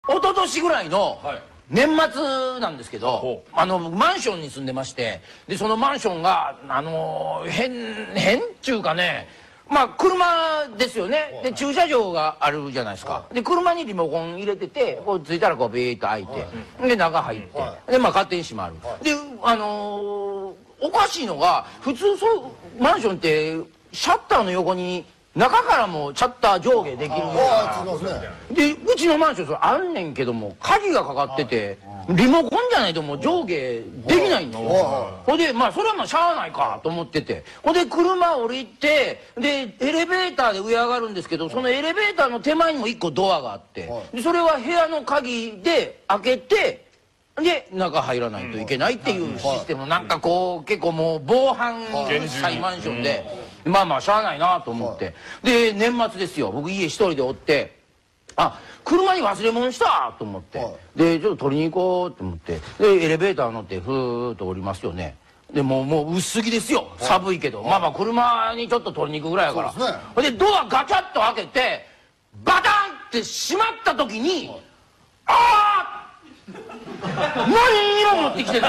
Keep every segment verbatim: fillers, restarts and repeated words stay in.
一昨年ぐらいの年末なんですけど、あのマンションに住んでまして、でそのマンションがあの変変っちゅうかね、まあ車ですよね。で駐車場があるじゃないですか。で車にリモコン入れてて、こうついたらこうビーッと開いて、で中入って、でまあ勝手に閉まる。であのおかしいのが、普通そうマンションってシャッターの横に中からもシャッター上下できるような。でうちのマンションそれあんねんけども、鍵がかかっててリモコンじゃないともう上下できないんですよ。ほんでまあそれはまあしゃあないかと思ってて、ほんで車降りて、でエレベーターで上上がるんですけど、そのエレベーターの手前にもいっこドアがあって、でそれは部屋の鍵で開けて、で中入らないといけないっていうシステム。なんかこう結構もう防犯したマンションで、まあまあしゃあないなと思って、で年末ですよ、僕家一人でおって、あ車に忘れ物したと思って、でちょっと取りに行こうと思って、でエレベーター乗ってふーっと降りますよね。でもうもう薄着ですよ、寒いけど、まあまあ車にちょっと取りに行くぐらいやから。ほんでドアガチャッと開けてバタンって閉まった時に、ああ何にも持ってきてない、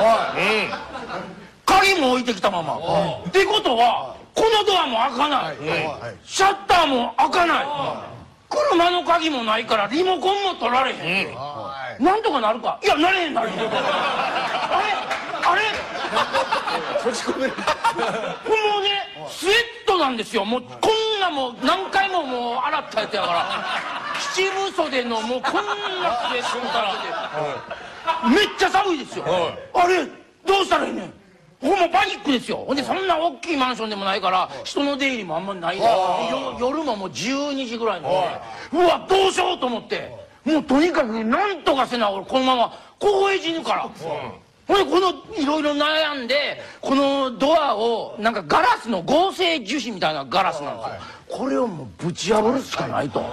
鍵も置いてきたままってことは、このドアも開かない、シャッターも開かない、車の鍵もないからリモコンも取られへん。なんとかなるか、いやなれへんなれへん。あれあれ閉じ込める。もうねスウェットなんですよ。もうこんなもう何回ももう洗ったやつやから、七分袖のもうこんなスウェットからめっちゃ寒いですよ。あれどうしたらいいねん。ほんまパニックですよ。ほんでそんな大きいマンションでもないから人の出入りもあんまりないで、夜ももうじゅうにじぐらいなんで、うわどうしようと思って、もうとにかくなんとかせな、俺このまま凍え死ぬから。ほんでこのいろいろ悩んで、このドアをなんかガラスの合成樹脂みたいなガラスなんですよ。これをもうぶち破るしかないと。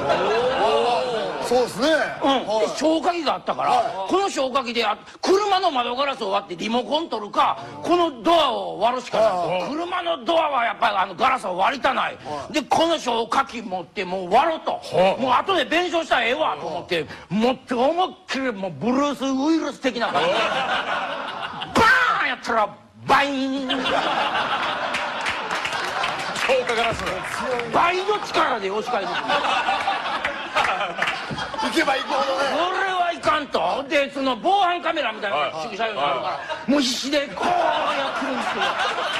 そうですね。 うん。で消火器があったから、この消火器で車の窓ガラスを割ってリモコン取るか、このドアを割るしかない。車のドアはやっぱりあのガラスを割りたない。でこの消火器持ってもう割ろうと、もう後で弁償したらええわと思って持って思いっきりもうブルースウイルス的な感じでバーンやったらバイーン。 消火ガラス倍の力で押し返す。 行けば行くほどね。 これはいかんと。でその防犯カメラみたいなのが駐車場にあるから、もう必死でこうやってるんですけど、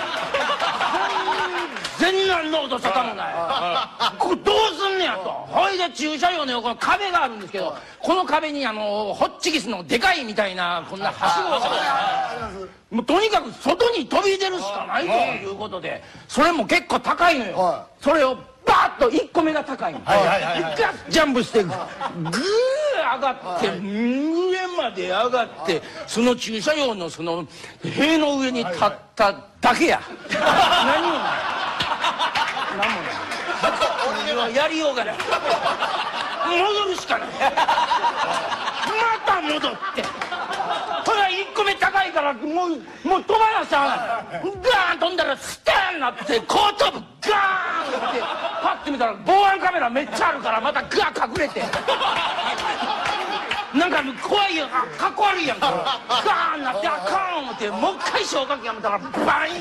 全然の音沙汰もない。これどうすんねやと。ほいで駐車場の横の壁があるんですけど、この壁にあのホッチキスのでかいみたいなこんなはしごがもうとにかく外に飛び出るしかないということで、それも結構高いのよ。それをバーッといっこめが高いの、ガッジャンプしてグー上がって上まで上がって、その駐車場のその塀の上に立っただけや。何もない、何もない。俺はやりようがない。戻るしかない。また戻って、ほらいっこめ高いからもうもう飛ばなしゃあない。ガーン飛んだらスターンなって後頭部ガーンってパッて見たら防犯カメラめっちゃあるから、またガー隠れてなんか怖いやん、かっこ悪いやんか。ガーンなってあかん思ってもう一回消火器やめたらバイーン。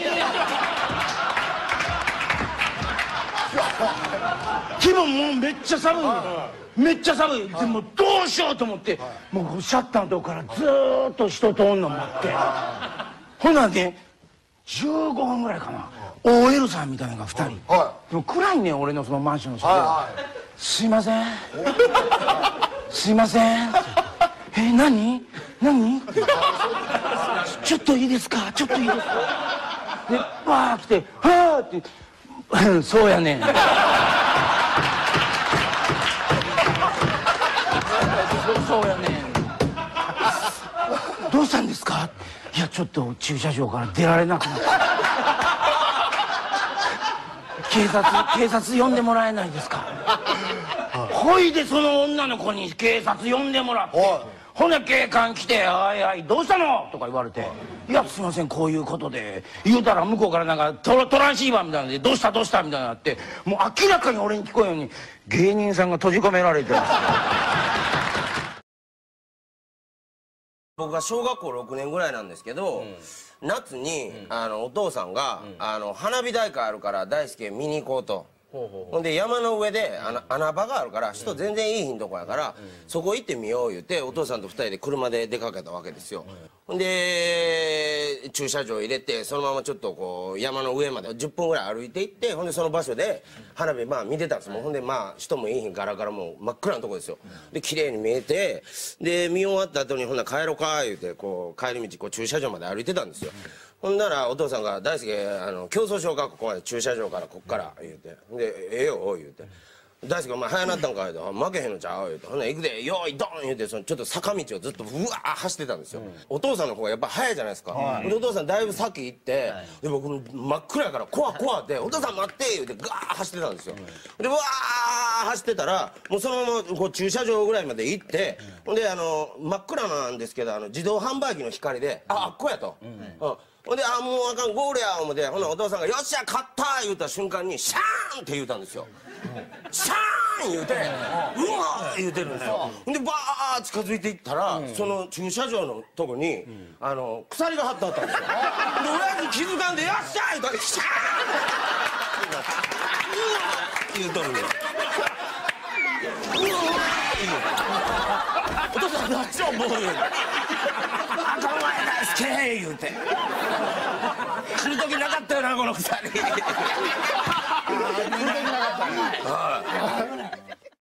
気分もうめっちゃ寒い、めっちゃ寒い。でもどうしようと思って、もうシャッターのとこからずーっと人通んの待って、ほんならねじゅうごふんぐらいかな、 オーエル さんみたいなのがふたり、でも暗いねん俺のそのマンションの外で「すいませんすいません」え何何ちょっといいですかちょっといいですか」でバー来て「はあ」って「そうやねん」そうやねん。どうしたんですか。いやちょっと駐車場から出られなくなった。警察警察呼んでもらえないですか。ほいでその女の子に警察呼んでもらって、ほな警官来て「おいおいどうしたの?」とか言われて「いやすいませんこういうことで」言うたら向こうからなんかト, トランシーバーみたいなので「どうしたどうした?」みたいになって、もう明らかに俺に聞こえんように芸人さんが閉じ込められてます。 僕が小学校ろくねんぐらいなんですけど、夏にあのお父さんがあの花火大会あるから大輔見に行こうと。ほんで山の上で穴穴場があるから人全然いいひんとこやからそこ行ってみよう言うてお父さんとふたりで車で出かけたわけですよ。ほんで駐車場入れてそのままちょっとこう山の上までじゅっぷんぐらい歩いて行ってほんでその場所で花火まあ見てたんですもん。ほんでまあ人もいいひんガラガラもう真っ暗なとこですよ。で綺麗に見えてで見終わった後にほんなら帰ろうか言うてこう帰り道こう駐車場まで歩いてたんですよ。ほんならお父さんが「大輔あの競争しようかここまで駐車場からこっから」言うて「でええよ」言うて「大輔お前早なったんか」言うて「負けへんのちゃう」言うて「ほんなら行くでよいドン」言うてそのちょっと坂道をずっとうわー走ってたんですよ。お父さんの方がやっぱ早いじゃないですか。でお父さんだいぶ先行ってで僕真っ暗やから怖怖って「お父さん待って」言うてガー走ってたんですよ。でうわー走ってたらもうそのままこう駐車場ぐらいまで行ってほんであの真っ暗なんですけどあの自動販売機の光で「ああっこや」と。うんほんで「あもうあかんゴールや」思ってほなお父さんが「よっしゃ勝った!」言うた瞬間に「シャーン!」って言うたんですよ。シャーン言うて「うわ!」言うてるんですよ。ほんでバーッ近づいていったらその駐車場のとこにあの鎖が張ってあったんですよ。で親父気づかんで「よっしゃ!」言うたら「シャーン!」言うとるんです。お父さん大丈夫もう言うて「あかんわい大輔」言うて来る時なかったよなこの二人。来る時なかったね。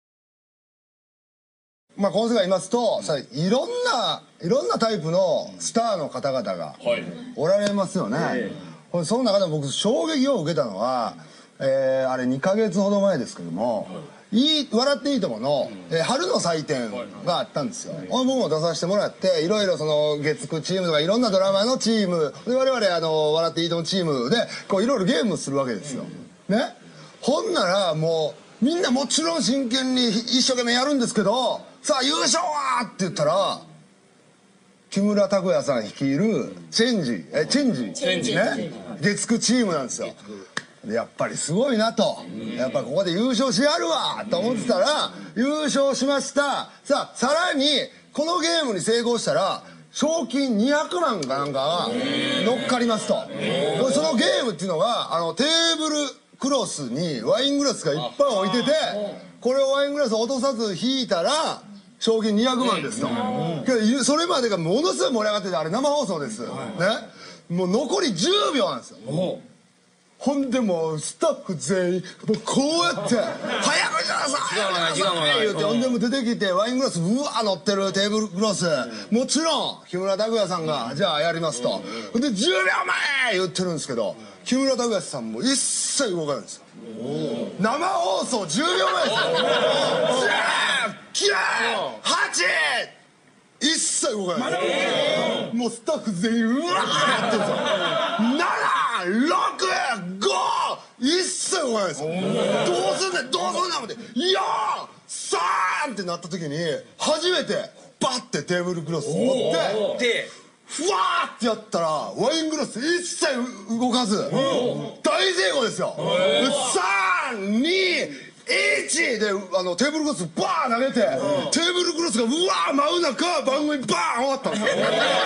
まあこの世界いますとさいろんないろんなタイプのスターの方々がおられますよね。その中でも僕衝撃を受けたのは、えー、あれにかげつほど前ですけども「いい笑っていいともの」えー、春の祭典があったんですよ。僕も出させてもらっていろいろその月9チームとかいろんなドラマのチームで我々あの笑っていいともチームでこういろいろゲームするわけですよ。ね。ほんならもうみんなもちろん真剣に一生懸命やるんですけど「さあ優勝は!」って言ったら木村拓哉さん率いるチェンジえチェンジチェンジね月9チームなんですよ。やっぱりすごいなとやっぱここで優勝しやるわと思ってたら優勝しました。さあさらにこのゲームに成功したら賞金にひゃくまんかなんかが乗っかりますと。そのゲームっていうのがあのテーブルクロスにワイングラスがいっぱい置いててこれをワイングラスを落とさず引いたら賞金にひゃくまんですと。それまでがものすごい盛り上がっててあれ生放送ですね。もう残りじゅうびょうなんですよ。ほんでもうスタッフ全員もうこうやって「早くしなさい!」言うてほんでも出てきてワイングラスうわ乗ってるテーブルクロスもちろん木村拓哉さんが「じゃあやります」とでじゅうびょうまえ言ってるんですけど木村拓哉さんも一切動かないんですよ。生放送じゅうびょうまえですよ。じゅう、きゅう、はち一切動かないです。もうスタッフ全員うわーって言うんですよ。なな、ろく、ご一切動かないですよ。どうすんねんどうすんねん思ってよん、さんってなった時に初めてバッてテーブルクロス持ってふわーってやったらワイングラス一切動かず大成功ですよ。さん、に、いちであのテーブルクロスバーン投げてテーブルクロスがうわー舞う中番組バーン終わったんですよ。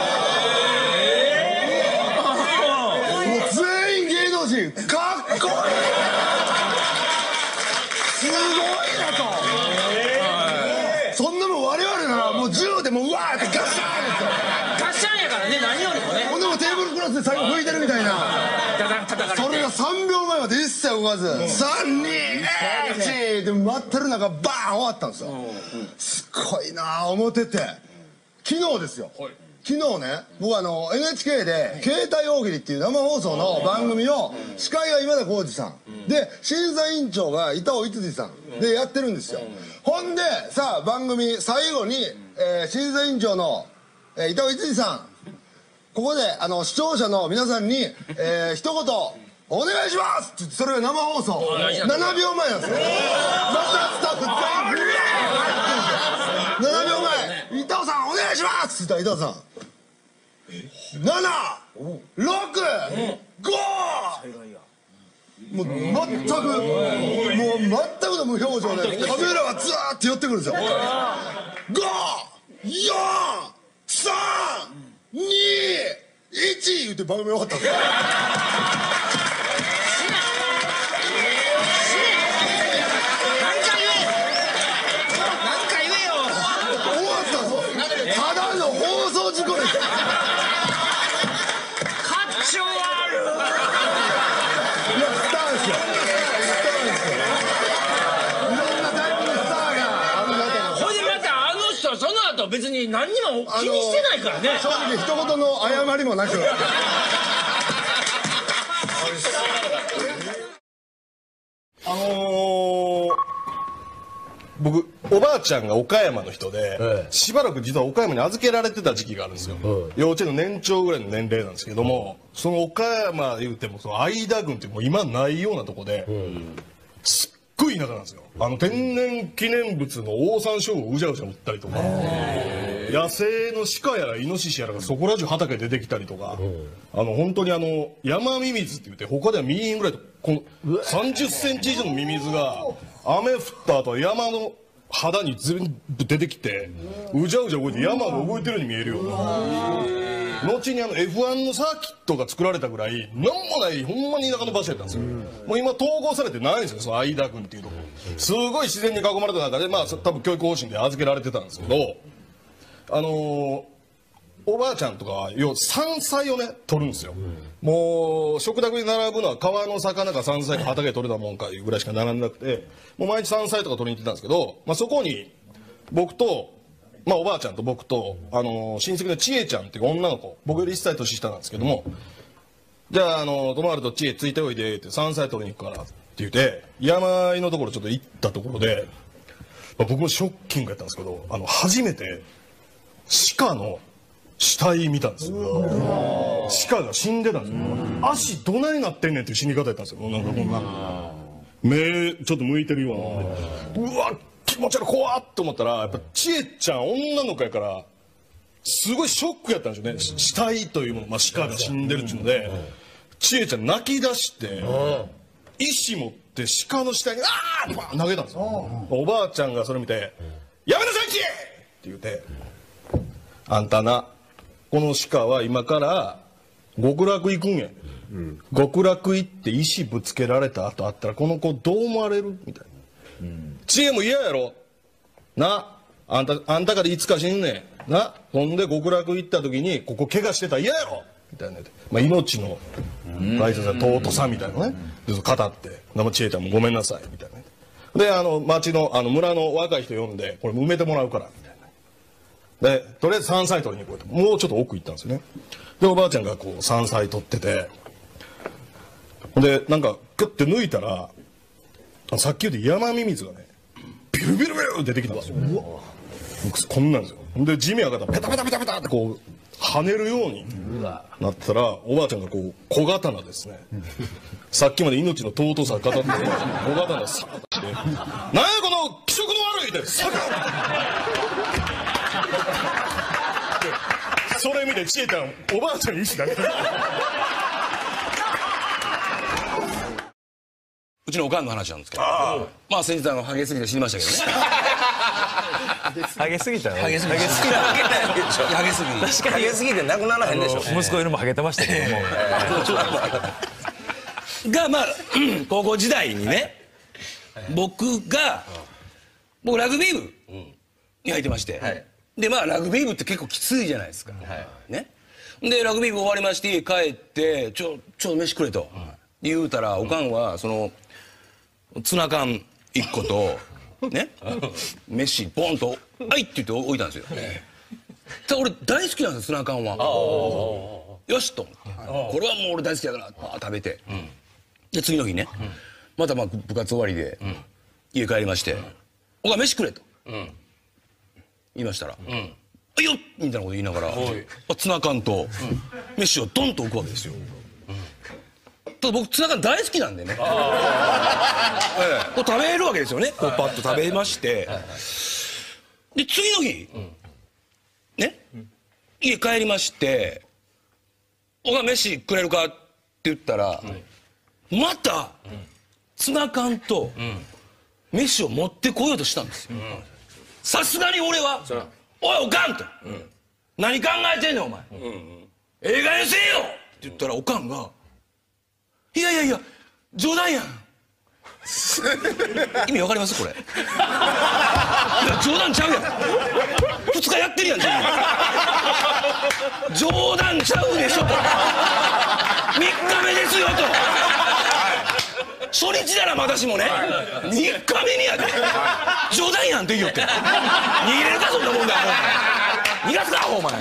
もう全員芸能人かっこいいすごいなと。そんなもん我々ならもう銃でもううわーってガシャーンですよ。 ガシャンやからね何よりもね。 ほんでもテーブルクロスで最後拭いてるみたいなそれがさんびょうまえまで一切動かずさん、に、いちで待ってる中バーン終わったんですよ。すごいなあ思ってて昨日ですよ。昨日ね僕あの エヌエイチケー で「携帯大喜利」っていう生放送の番組を司会が今田耕司さんで審査委員長が板尾逸司さんでやってるんですよ。ほんでさあ番組最後に、えー、審査委員長の、えー、板尾逸司さんここであの視聴者の皆さんに、えー、一言お願いしますって言ってそれが生放送ななびょうまえなんですよ。またスタッフ全員ななびょうまえ板尾さんお願いしますって言ったら板尾さんなな、ろく、ごもう全くもう全くの無表情でカメラがずーっと寄ってくるんですよ。ご、よん、ささんにいち言って番組終わったんですよ。ただの放送事故です。 かっちょ悪い。いやスターですよ。スターですよ。いろんなタイプのスターがある中で。 ほいでまたあの人はその後別に何にも気にしてないからね。 正直一言の謝りもなく。 あのー、僕おばあちゃんが岡山の人で、ええ、しばらく実は岡山に預けられてた時期があるんですよ、うん、幼稚園の年長ぐらいの年齢なんですけども、その岡山言うてもその相田郡ってもう今ないようなとこで、うん、すっごい田舎なんですよ。あの天然記念物のオオサンショウウオをうじゃうじゃ売ったりとか、野生の鹿やらイノシシやらがそこら中畑出てきたりとか、うん、あの本当にあの山ミミズって言って他では見えんぐらいとこのさんじゅっセンチ以上のミミズが雨降った後山の肌に全部出てきてうじゃうじゃ動いて山が動いてるように見えるような、後にあの エフワン のサーキットが作られたぐらい何もないほんまに田舎の場所やったんですよ。もう今統合されてないんですよ、その相田郡っていうとこ。すごい自然に囲まれた中でまあ多分教育方針で預けられてたんですけど、あのー、おばあちゃんとかは要は山菜をね取るんですよ、うん、もう食卓に並ぶのは川の魚か山菜か畑で取れたもんかいうぐらいしか並んでなくて、もう毎日山菜とか取りに行ってたんですけど、まあ、そこに僕と、まあ、おばあちゃんと僕と、あのー、親戚のちえちゃんっていう女の子、僕よりいっさい年下なんですけども、じゃあ、あのー、泊まるとちえついておいでって山菜取りに行くからって言って山あいのところちょっと行ったところで、まあ、僕もショッキングやったんですけど、あの初めて鹿の死体見たんですよ。鹿が死んでたんですよ。足どないなってんねんっていう死に方やったんですよ。なんかこんな目ちょっと向いてるような、うわ気持ち悪い怖っと思ったら、やっぱちえちゃん女の子やからすごいショックやったんですよね。死体というもの、まあ、鹿が死んでるっていうのでちえちゃん泣き出して石持って鹿の死体にあーって投げたんですよ。おばあちゃんがそれ見て「やめなさいちえ!」って言うて「あんたなこの鹿は今から極楽行くんや、うん、極楽行って石ぶつけられた後あったらこの子どう思われる?」みたいな、うん、知恵も嫌やろな、あんたあんたからいつか死ぬねんな、ほんで極楽行った時にここ怪我してたら嫌やろみたいな、まあ、命の大切な尊さみたいなね、で語って「でも知恵ちゃんもごめんなさい」みたいなで、あの町のあの村の若い人呼んで「これ埋めてもらうから」みたいなで、とりあえず山菜取りに行こうと、もうちょっと奥行ったんですよね。でおばあちゃんがこう山菜取ってて、でなんかグッて抜いたらさっき言った山ミミズがねビルビルビル出てきたんですよ。こんなんですよ。で地面上がったらペタペタペタペタってこう跳ねるようになったら、おばあちゃんがこう小刀ですね、さっきまで命の尊さ語ってた小刀さーっとして「なんやこの気色の悪い!」ってサクッそれ見てちえちゃんおばあちゃんに石投げた。 うちのおかんの話なんですけど、あまあ先日あのハゲすぎて死にましたけどね。 ハゲすぎたよ。 ハゲすぎた。ハゲすぎた。 確かにハゲすぎてなくならへんでしょ。 息子よりもハゲてましたけども。 がまあ高校時代にね、僕が僕ラグビー部に入ってまして、でまあラグビー部って結構きついじゃないですか。ね。でラグビー部終わりまして帰ってちょちょ飯くれと言うたら、おかんはそのツナ缶いっことね飯ボンと「はい」って言って置いたんですよ。ただ俺大好きなんですよツナ缶は。よしと思ってこれはもう俺大好きだから食べて、で次の日ねまたまあ部活終わりで家帰りまして「おかん飯くれ」と言いましたら「あいよっ」みたいなこと言いながらツナ缶と飯をドンと置くわけですよ。ただ僕ツナ缶大好きなんでね、こう食べるわけですよね。こうパッと食べまして、で次の日ね家帰りまして「おかん飯くれるか?」って言ったらまたツナ缶と飯を持ってこようとしたんですよ。さすがに俺は「おいおかん!」と何考えてんのお前、うんうん、ええ加減せえよって言ったらおかんがいやいやいや冗談やん意味わかりますこれいや冗談ちゃうやんふつかやってるやん冗談ちゃうでしょとみっかめですよと初日ならまだしもねみっかめにやで冗談やんって言いよって逃げれるかそんなもんだ逃がすかお前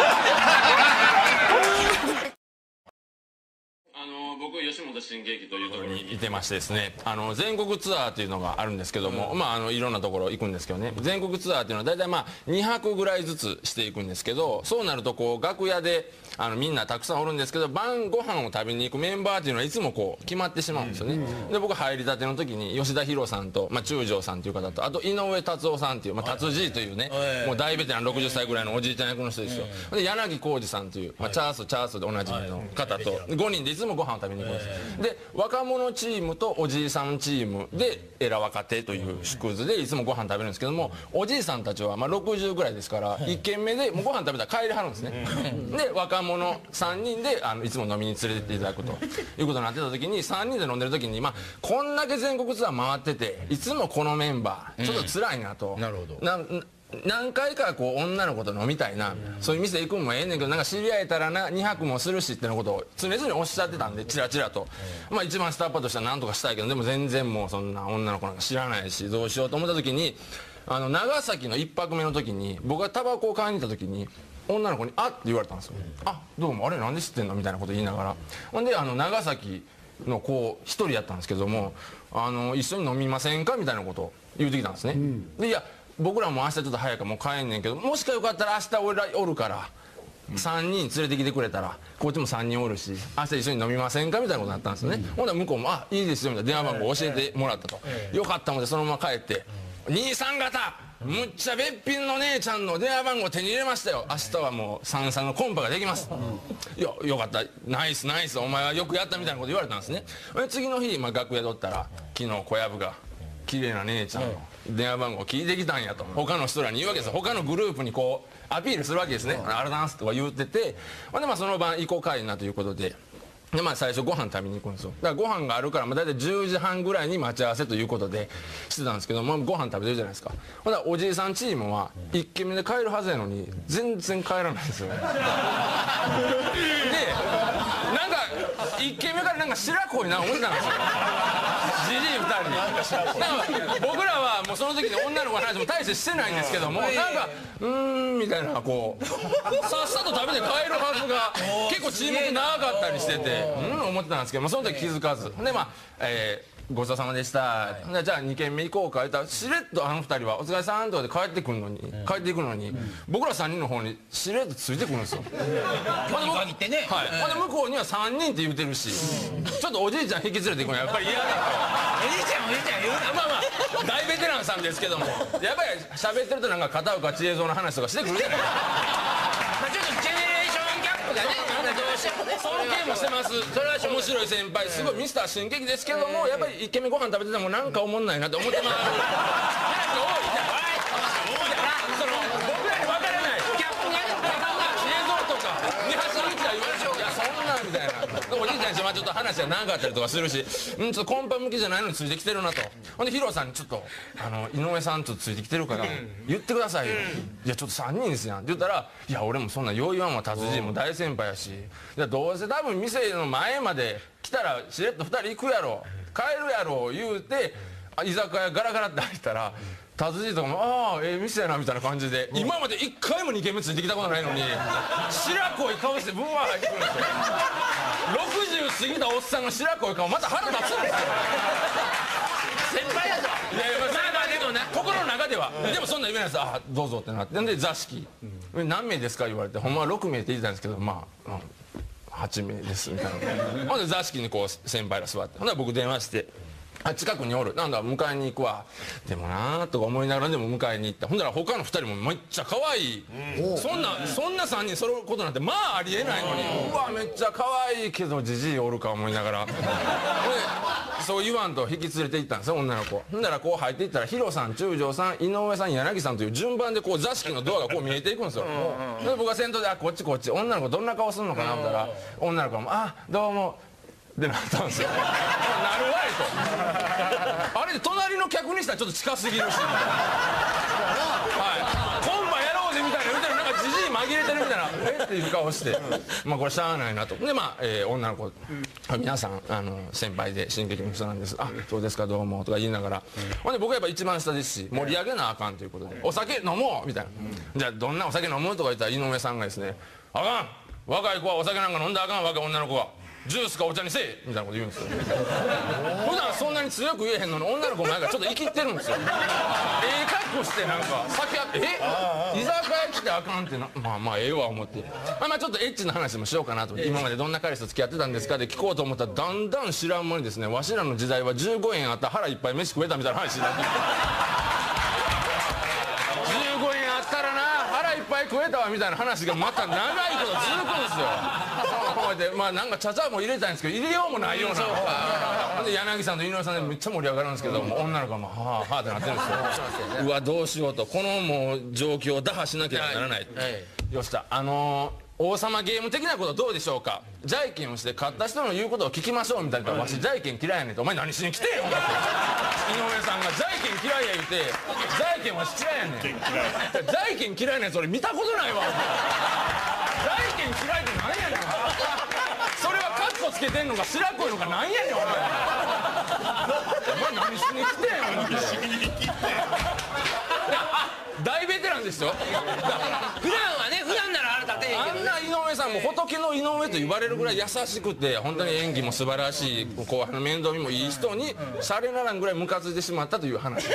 僕吉本新喜劇というところにいてましてですね、あの全国ツアーというのがあるんですけども、うん、まああのいろんなところ行くんですけどね、全国ツアーっていうのは大体まあにはくぐらいずつしていくんですけど、そうなるとこう楽屋であのみんなたくさんおるんですけど、晩ご飯を食べに行くメンバーっていうのはいつもこう決まってしまうんですよね。で僕入りたての時に吉田博さんと、まあ、中条さんという方と、あと井上達夫さんという、まあ、達じいというね、もう大ベテランろくじゅっさいぐらいのおじいちゃん役の人ですよ。で柳浩二さんという、まあ、チャースチャースでおなじみの方とごにんでいつもご飯を食べに行くんです。で若者チームとおじいさんチームでエラ若手という縮図でいつもご飯食べるんですけども、おじいさんたちはまあろくじゅうぐらいですからいっけんめでもうご飯食べたら帰りはるんですね。で若者さんにんであのいつも飲みに連れてっていただくということになってた時に、さんにんで飲んでる時に、まあ、こんだけ全国ツアー回ってていつもこのメンバーちょっと辛いなと。なるほど。な何回かこう女の子と飲みたいな、そういう店行くんもええねんけどなんか知り合えたらなにはくもするしってのことを常々おっしゃってたんで、チラチラと、まあ一番下っ端としては何とかしたいけど、でも全然もうそんな女の子なんか知らないしどうしようと思った時に、あの長崎のいっぱくめの時に僕がタバコを買いに行った時に女の子に「あっ」って言われたんですよ。あどうもあれなんで知ってんのみたいなこと言いながら、ほんであの長崎の子一人やったんですけども、あの一緒に飲みませんかみたいなことを言うてきたんですね。でいや僕らも明日ちょっと早いからもう帰んねんけど、もしかよかったら明日俺らおるからさんにん連れてきてくれたらこっちもさんにんおるし明日一緒に飲みませんかみたいなことになったんですよね。ほんなら向こうも「あいいですよ」みたいな電話番号教えてもらったと。よかったのでそのまま帰って「兄さん方むっちゃべっぴんの姉ちゃんの電話番号手に入れましたよ、明日はもう三々のコンパができます」いやよかったナイスナイスお前はよくやったみたいなこと言われたんですね。次の日、まあ、楽屋でおったら昨日小籔が綺麗な姉ちゃんの電話番号聞いてきたんやと他の人らに言うわけですよ。他のグループにこうアピールするわけですね。あらだんすとか言ってて、ほんでまあその晩行こうかいなということで、でまあ最初ご飯食べに行くんですよ。だからご飯があるからまあ大体じゅうじはんぐらいに待ち合わせということでしてたんですけど、まあ、ご飯食べてるじゃないですか。ほんでおじいさんチームはいっけんめで帰るはずやのに全然帰らないんですよ。でなんかいっけんめからなんか白濃いな思ってたんですよ。じじいふたりに。なんか僕らはもうその時に女の子の話も大してしてないんですけども、なんかうーんみたいなこうさっさと食べて帰るはずが結構チーム長かったりしててうん思ってたんですけども、その時気づかずでまあえーごちそうさまでした、じゃあにけんめ行こうか言ったらしれっとあのふたりは「お疲れさん」とかで帰ってくるのに帰っていくのに僕らさんにんの方にしれっとついてくるんですよ。 今日に限ってね。 はい、ほんで向こうにはさんにんって言うてるし、ちょっとおじいちゃん引き連れていくのはやっぱり嫌だからおじいちゃんおじいちゃん言うな。 まあまあ大ベテランさんですけどもやっぱり喋ってるとなんか片岡千恵蔵の話とかしてくるじゃないですか。 まあちょっとジェネレーションギャップがねどうしてもね尊敬もしてます。それは面白い先輩すごいミスター新喜劇ですけども、やっぱりいっけんめご飯食べててもなんかおもんないなって思ってます。その僕らに分からないギャップね。知恵蔵とか二八日は言われていやそんなんみたいな。おじいちゃんにちょっと話が長かったりとかするし、うんちょっとコンパ向きじゃないのについてきてるなと。ほんでヒロさんにちょっとあの井上さんとついてきてるから言ってくださいよ。いやちょっとさんにんですやんって言ったら、いや俺もそんなよう言わんわ、達人も大先輩やし、いやどうせ多分店の前まで来たらしれっとふたり行くやろ帰るやろ言うて居酒屋ガラガラって入ったら達人とかも「ああええ店やな」みたいな感じで、今までいっかいもにけんめついてきたことないのに白濃い顔してブワー入ってくるんですよ。ろくじゅう過ぎたおっさんの白濃い顔また腹立つんですよ。 先輩だぞ。 いやいやまあ先輩でもね心の中では、でもそんな言えないです。あどうぞってなって、んで座敷何名ですか言われて、ほんまはろくめいって言ってたんですけどまあ、うんはちめいですみたいな。ほんで座敷にこう先輩ら座って、ほんで僕電話して「あ近くにおるなんだ迎えに行くわ」でもなーとか思いながらでも迎えに行った。ほんなら他のふたりもめっちゃ可愛い、うん、そんなそんなさんにん揃うことなんてまあありえないのに、うわめっちゃ可愛いけどじじいおるか思いながらでそう言わんと引き連れて行ったんですよ女の子。ほんならこう入っていったらヒロさん中条さん井上さん柳さんという順番でこう座敷のドアがこう見えていくんですよ。で僕が先頭であこっちこっち女の子どんな顔するのかな思ったら女の子も「あどうも」ってなったんですよ。なるわいとあれで隣の客にしたらちょっと近すぎるしみたいな。はいコンパやろうぜみたいな言うてるなんかじじい紛れてるみたいなえっていう顔してまあこれしゃあないなと。でまあ、えー、女の子皆さんあの先輩で新劇の人なんですあそうですかどうもとか言いながらほんで僕はやっぱ一番下ですし盛り上げなあかんということでお酒飲もうみたいな、じゃあどんなお酒飲むとか言ったら井上さんがですねあかん若い子はお酒なんか飲んだらあかん若い女の子はジュースかお茶にせえみたいなこと言うんですよ。普段そんなに強く言えへんのに女の子もなんかちょっと生きってるんですよ。ええ格好してなんか酒あってえ居酒屋来てあかんってなまあまあええわ思ってまあまあちょっとエッチな話もしようかなと思って今までどんな彼氏と付き合ってたんですかで聞こうと思ったらだんだん知らん間にですねわしらの時代はじゅうごえんあったら腹いっぱい飯食えたみたいな話になってじゅうごえんあったらな腹いっぱい食えたわみたいな話がまた長いこと続くんですよ。でまあなんかちゃちゃも入れたいんですけど入れようもないようなで柳さんと井上さんでめっちゃ盛り上がるんですけども女の子がもうはあはあってなってるんですよ。うわどうしようとこのもう状況を打破しなきゃならない、はいはい、よしあのー、王様ゲーム的なことどうでしょうかじゃいけんをして勝った人の言うことを聞きましょうみたいなわしじゃいけん嫌いやねんってお前何しに来てんよ井上さんがじゃいけん嫌いや言うてじゃいけんわし嫌いやねんじゃいけん嫌いなやつ俺見たことないわじゃいけん嫌いって何やねんそれはカッコつけてんのか白子いのかなんやねんお前お前何しに来てんよ何しに来てん大ベテランですよ普段はね普段ならあれだってあんな井上さんも仏の井上と言われるぐらい優しくて本当に演技も素晴らしい後輩の面倒見もいい人にシャレならんぐらいムカついてしまったという話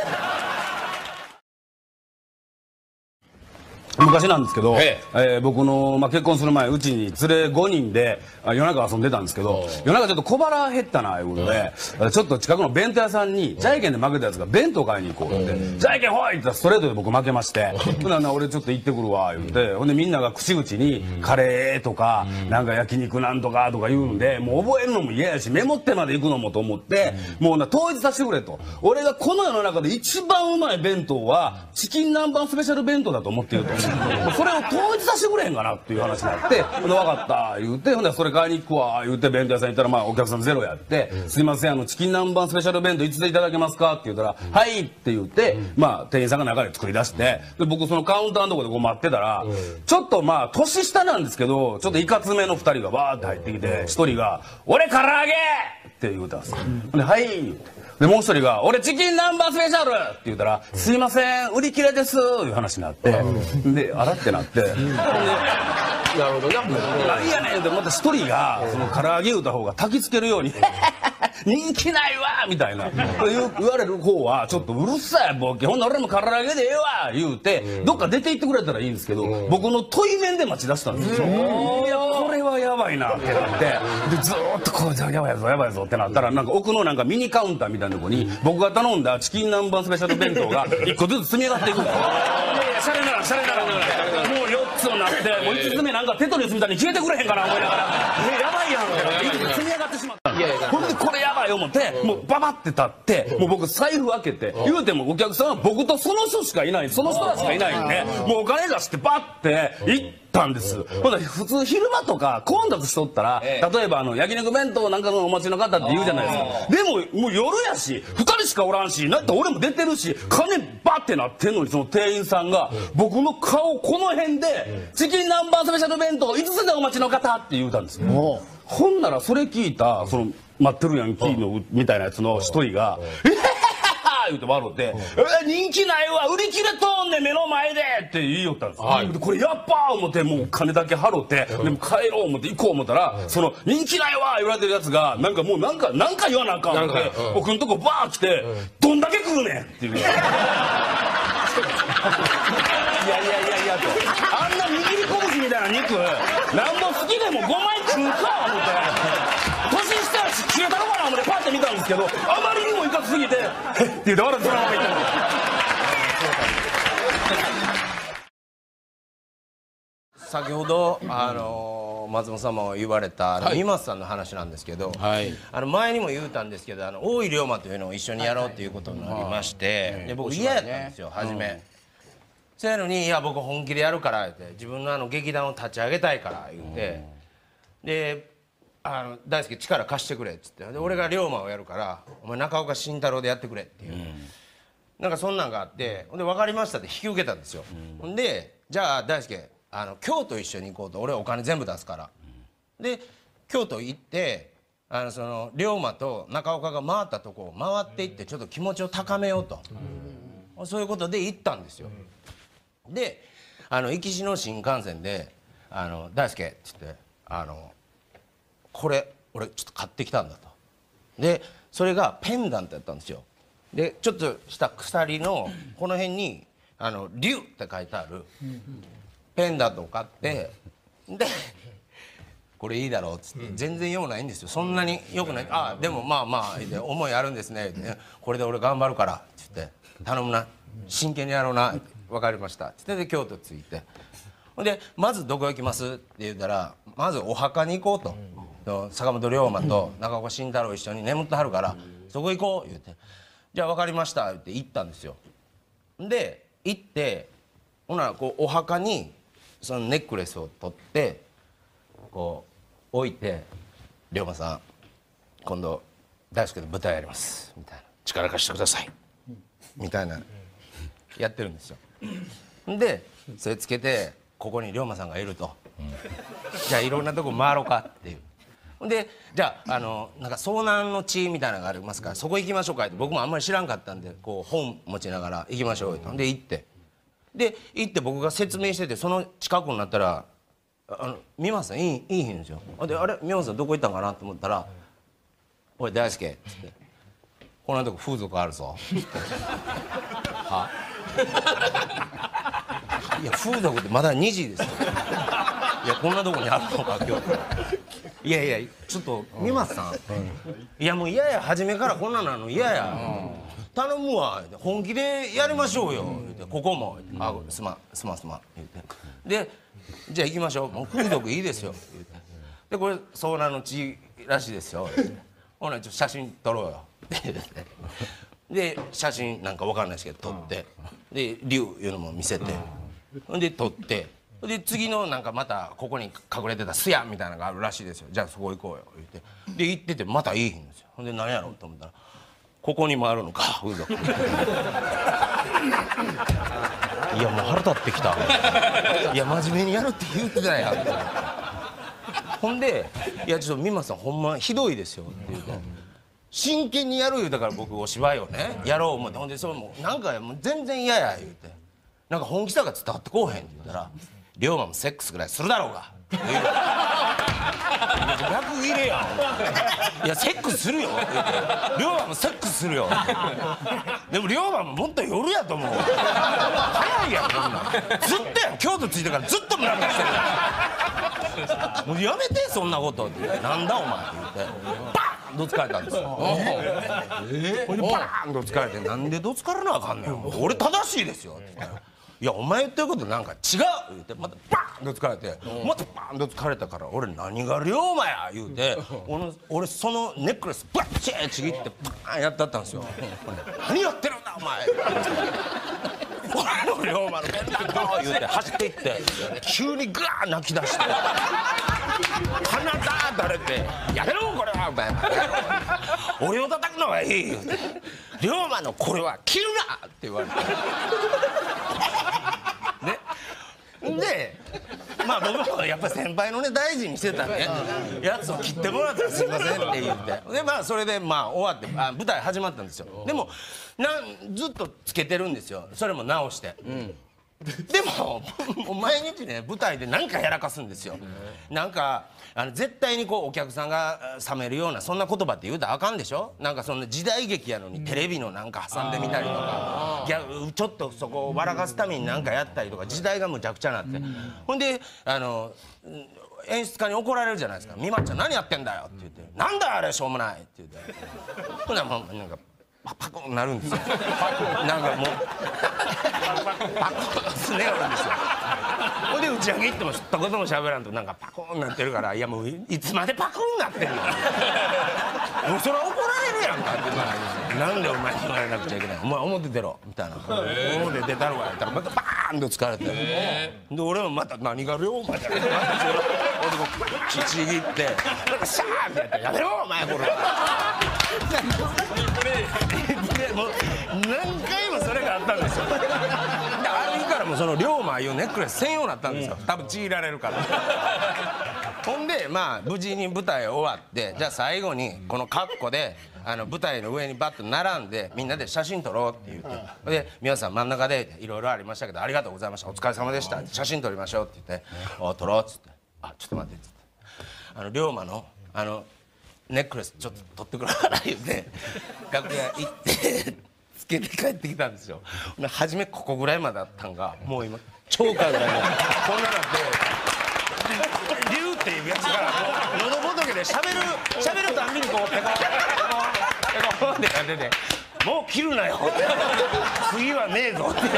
昔なんですけど、ええー、僕の、まあ、結婚する前うちに連れごにんで夜中遊んでたんですけど夜中ちょっと小腹減ったないうことで、うん、ちょっと近くの弁当屋さんにじゃいけんで負けたやつが弁当買いに行こうって、うん、じゃいけんほいって言ったらストレートで僕負けましてほなな俺ちょっと行ってくるわ言うてほんでみんなが口々にカレーとか、うん、なんか焼肉なんとかとか言うんでもう覚えるのも嫌やしメモってまで行くのもと思って、うん、もうな統一させてくれと俺がこの世の中で一番うまい弁当はチキン南蛮スペシャル弁当だと思っているとそれを統一させてくれへんかなっていう話になって「分かった」言うてほんでそれ買いに行くわ言うて弁当屋さん行ったらまあお客さんゼロやって「すいませんあのチキン南蛮スペシャル弁当いつでいただけますか?」って言ったら「はい」って言ってまあ店員さんが中で作り出してで僕そのカウンターのとこでこう待ってたらちょっとまあ年下なんですけどちょっといかつめのふたりがバーって入ってきてひとりが「俺唐揚げ!」って言うたんですよ。で「はい」言うて。でもう一人が「俺チキン南蛮スペシャル!」って言ったら「すいません売り切れです」いう話になってであらってなってなるほどな何やねんってまた一人がその唐揚げ言うた方が焚きつけるように「人気ないわ!」みたいな言われる方はちょっとうるさいボケほんなら俺も唐揚げでええわ言うてどっか出て行ってくれたらいいんですけど僕の対面で待ち出したんですよ。いやこれはやばいなってなってでずーっとこうやばいぞやばいぞってなったらなんか奥のなんかミニカウンターみたいなとこに僕が頼んだチキン南蛮スペシャル弁当がいっこずつ積み上がっていくんですよ。いやいやシャレならシャレならもうよっつになってもういつつめなんかテトリスみたいに消えてくれへんかな思いながらやばいやんって積み上がってしまったほんでこれやばい思ってもうババって立ってもう僕財布開けて言うてもお客さんは僕とその人しかいないその人らしかいないんでもうお金出してバッて行ったんです。ほんで普通昼間とか混雑しとったら例えばあの焼肉弁当なんかのお待ちの方って言うじゃないですか。でももう夜やしふたりしかおらんしなんて俺も出てるし金バッてなってんのにその店員さんが僕の顔この辺で「チキン南蛮スペシャル弁当いつつでお待ちの方」って言うたんですよ。ほんならそれ聞いたその待ってるヤンキーのみたいなやつの一人が「えへへへ言うて笑うて「え人気ないわ売り切れとんねん目の前で」って言いよったんですよ、はい、これやっばー思ってもう金だけ払ってでも帰ろう思って行こう思ったらその「人気ないわ」言われてるやつがなんかもうなんかなんか言わなあかん思って僕んとこバー来て「どんだけ食うねん」って言ういやいやいやいやとあんな握り拳みたいな肉なんぼ好きでもごまい食うか思って年下やし消えたのかな思ってパッて見たんですけどあまりにもいかつすぎて「えっ?」って言って笑ってそのまま行ったんです先ほどあの松本さんも言われたあの三松さんの話なんですけど、あの前にも言うたんですけど、あの大井龍馬というのを一緒にやろうということになりまして、で僕嫌やったんですよ初め。そうやのに「いや僕本気でやるから」言って自分のあの劇団を立ち上げたいから言ってであの大輔力貸してくれっつってで俺が龍馬をやるからお前中岡慎太郎でやってくれっていう、なんかそんなんがあってで分かりましたって引き受けたんですよ。ほんでじゃあ大輔あの京都一緒に行こうと俺お金全部出すからで京都行ってあのその龍馬と中岡が回ったとこを回っていってちょっと気持ちを高めようと、そういうことで行ったんですよ。であの行きしの新幹線で「あの大輔」っつってあの「これ俺ちょっと買ってきたんだ」と。でそれがペンダントやったんですよ。でちょっとした鎖のこの辺に「あの龍」って書いてあるペンダントを買ってで「これいいだろう」っつって全然用ないんですよ。そんなによくない。あでもまあまあ思いあるんですねって「これで俺頑張るから」っつって「頼むな真剣にやろうな」って「分かりました」っつってで京都着いてほんで「まずどこ行きます?」って言ったら「まずお墓に行こうと」坂本龍馬と中岡慎太郎一緒に眠ってはるからそこ行こう言うて「じゃあ分かりました」って行ったんですよ。で行ってほなこうお墓にそのネックレスを取ってこう置いて「龍馬さん今度大輔の舞台やります」みたいな「力貸してください」みたいなやってるんですよ。でそれつけてここに龍馬さんがいると、じゃあいろんなとこ回ろうかっていう。でじゃああのなんか遭難の地みたいなのがありますからそこ行きましょうかって僕もあんまり知らんかったんでこう本持ちながら行きましょうと。で行ってで行って僕が説明しててその近くになったら「あの三松さんいいいいんですよ」であれ三松さんどこ行ったんかなと思ったら「おい大輔」っつって「こんなとこ風俗あるぞ」はいや風俗ってまだにじですよ。いやこんなとこにあるのか今日。いやいやちょっと三松さん、いやもう嫌や初めからこんなの嫌や、頼むわ本気でやりましょうよ言うてここも「あすまんすまんすまん」言うてで「じゃあ行きましょうもう風俗いいですよ」言うてでこれ遭難の地らしいですよほなちょっと写真撮ろうよって言ってで写真なんかわかんないですけど撮ってで龍いうのも見せてほんで撮ってで次のなんかまたここに隠れてたスヤみたいなのがあるらしいですよ。じゃあそこ行こうよ言ってで行っててまたいいんですよ。ほんで何やろうと思ったらここにもあるのか風俗いやもう腹立ってきたいや真面目にやるって言うてたやんってほんで「いやちょっと三松さんほんまひどいですよ」って言うて真剣にやる言うたから僕お芝居をねやろう思ってほんでそれもなんかもう全然嫌や言うてなんか本気さが伝わってこうへんって言ったら「龍馬もセックスぐらいするだろうが」逆入れやん「いやセックスするよ」って言って「龍馬もセックスするよ」でも龍馬ももっと夜やと思う早いやんこんなんずっとやん京都着いてからずっとムラムラしてるもうやめてそんなことって言って「なんだお前」って言ってバーンどつかれたんですよほいでバーンどつかれて「なんでどつかれなあかんねん俺正しいですよ」って言ったら「いやお前言ってることなんか違う」言うてまたバーンと疲れてまたバーンと疲れたから俺何が龍馬や言うて俺, 俺そのネックレスバッチーちぎってバーンやってあったんですよ。何やってるんだお前俺の龍馬のペンダント言うて走っていって急にガー泣き出して鼻だー垂れて「やめろこれはお前俺を叩くのはいい」言うて「龍馬のこれは切るな!」って言われてでまあ僕もやっぱ先輩のね大事にしてたねやつを切ってもらったらすいませんって言ってでまあそれでまあ終わってあ舞台始まったんですよ。でもなんずっとつけてるんですよそれも直して、うん、でももう毎日ね舞台で何かやらかすんですよ。なんかあの絶対にこうお客さんが冷めるようなそんな言葉って言うたらあかんでしょ。なんかそんな時代劇やのにテレビのなんか挟んでみたりとかちょっとそこを笑かすために何かやったりとか時代がむちゃくちゃなってほんであの演出家に怒られるじゃないですか「美松ちゃん何やってんだよ」って言って「なんだあれしょうもない」って言ってほんならもうなんかパパコンなるんですよ。なんかもうパコンすねるんですよ。 ほんで打ち上げ行っても一言も喋らんとなんかパコーンなってるから「いやもういつまでパコーンなってんの?」もうそれは怒られるやんかって言うから「なんでお前に言われなくちゃいけないお前表出ろ」みたいな「表出たろ」やったらまたバーンと疲れてで俺もまた「何が龍馬じゃん」俺こうちちぎってシャーってやって「やめろお前これ」でもう何回もそれがあったんですよ。である日からもうその龍馬いうネックレス専用になったんですよ、多分ちぎられるからほんでまあ無事に舞台終わってじゃあ最後にこの格好であの舞台の上にバッと並んでみんなで写真撮ろうって言ってで皆さん真ん中でいろいろありましたけどありがとうございましたお疲れ様でした写真撮りましょうって言って「お撮ろう」っつって「あちょっと待って」っつってあの龍馬のあのネックレスちょっと取ってくるから言って楽屋行ってつけて帰ってきたんですよ。初めここぐらいまであったんがもう今超過ぐらいのこんなのって竜っていうやつからもう喉仏でしゃべるしゃべるたんびにこうペコペコペコってやってて「もう切るなよ」次はねえぞって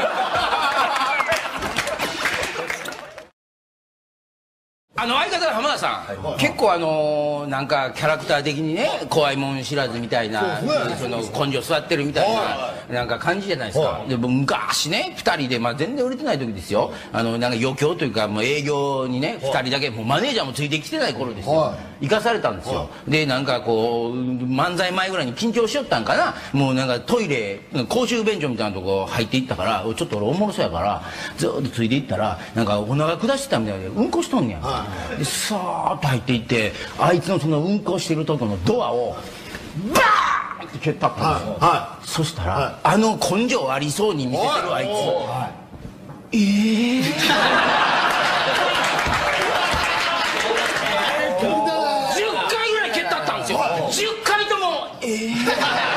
あの相方の浜田さん、はい、結構あのー、なんかキャラクター的にね怖いもん知らずみたいなそ、ね、その根性座ってるみたいな、はい、なんか感じじゃないですか、はい、で昔ねふたりで、まあ、全然売れてない時ですよ、あのなんか余興というかもう営業にねふたりだけもうマネージャーもついてきてない頃ですよ、はい、行かされたんですよ、はい、でなんかこう漫才前ぐらいに緊張しよったんかな、もうなんかトイレ公衆便所みたいなとこ入っていったからちょっと俺おもろそうやからずっとついていったらなんかお腹下してたみたいでうんこしとんねや、はい、でさーっと入っていってあいつのそのうんこしてるとこのドアをバーンって蹴ったったんですよ、はいはい、そしたら、はい、あの根性ありそうに見せてるあいつ、はい、ええーじゅっかいぐらい蹴ったったんですよ、はい、じゅっかいともええー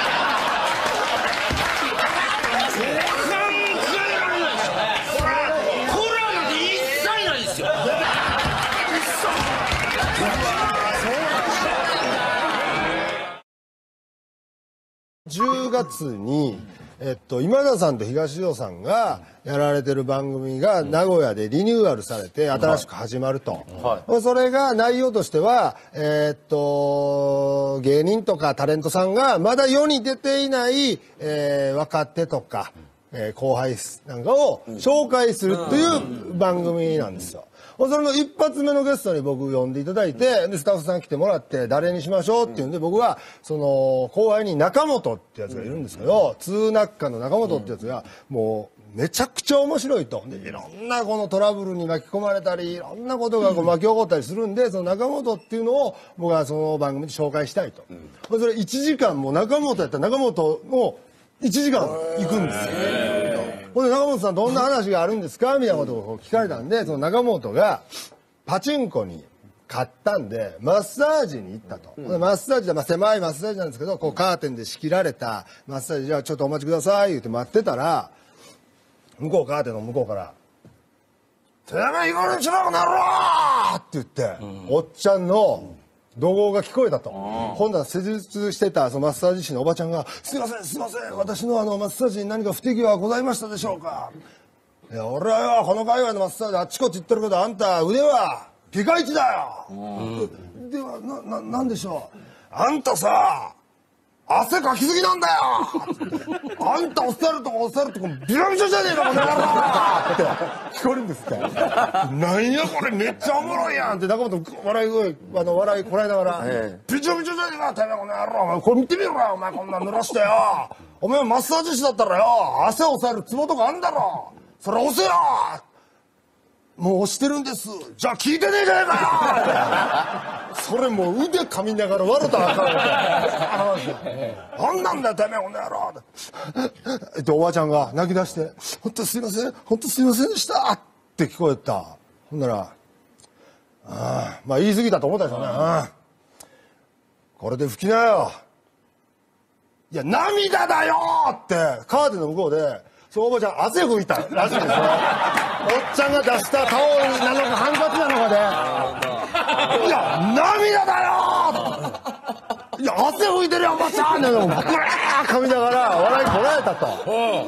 じゅうがつに、えっと、今田さんと東尾さんがやられてる番組が名古屋でリニューアルされて新しく始まると、はいはい、それが内容としては、えー、っと芸人とかタレントさんがまだ世に出ていない、えー、若手とか、えー、後輩なんかを紹介するという番組なんですよ。それの一発目のゲストに僕呼んでいただいてでスタッフさん来てもらって誰にしましょうっていうんで僕はその後輩に中本ってやつがいるんですけど通ナッカの中本ってやつがもうめちゃくちゃ面白いとでいろんなこのトラブルに巻き込まれたりいろんなことがこう巻き起こったりするんでその中本っていうのを僕はその番組で紹介したいとそれいちじかんも中本やったら中本もいちじかん行くんですよ。ほんで中本さんどんな話があるんですかみたいなことを聞かれたんでその中本がパチンコに買ったんでマッサージに行ったと、うん、マッサージで、まあ、狭いマッサージなんですけどこうカーテンで仕切られたマッサージじゃあちょっとお待ちください言って待ってたら向こうカーテンの向こうから「てめえいい加減にしろこの野郎!」って言って、うん、おっちゃんの怒号が聞こえたと、うん、今度は施術してたそのマッサージ師のおばちゃんが「すいませんすいません私のあのマッサージに何か不手際はございましたでしょうか?」いや俺はよこの界隈のマッサージあっちこっち言ってるけどあんた腕はピカイチだよ、うん、ではな、な、なんでしょうあんたさ汗かきすぎなんだよあんた押さえるとこ押さえるとこビラビラじゃねえかこの野郎って聞こえるんですってなんやこれめっちゃおもろいやんって中本笑い声あの笑いこらえながらビチョビチョじゃねえかてめえこの野郎お前これ見てみろよお前こんなん濡らしてよお前マッサージ師だったらよ汗押さえるツボとかあんだろそれ押せよもう押してるんですじゃあ聞いてねえじゃねえかよそれもう腕噛みながら笑ったらあかんなんなんだよてめえこの野郎っておばちゃんが泣き出して「本当すいません本当すいませんでした」って聞こえたほんなら「ああまあ言い過ぎたと思ったでしょうねあこれで拭きなよ」いや涙だよってカーテンの向こうでそのおばちゃん汗拭いたらしいんですよおっちゃんが出したタオルなのかハンカチなのかで「いや涙だよ!」いや汗拭いてるよおばちゃんってぐらー噛みながら笑いこらえたともう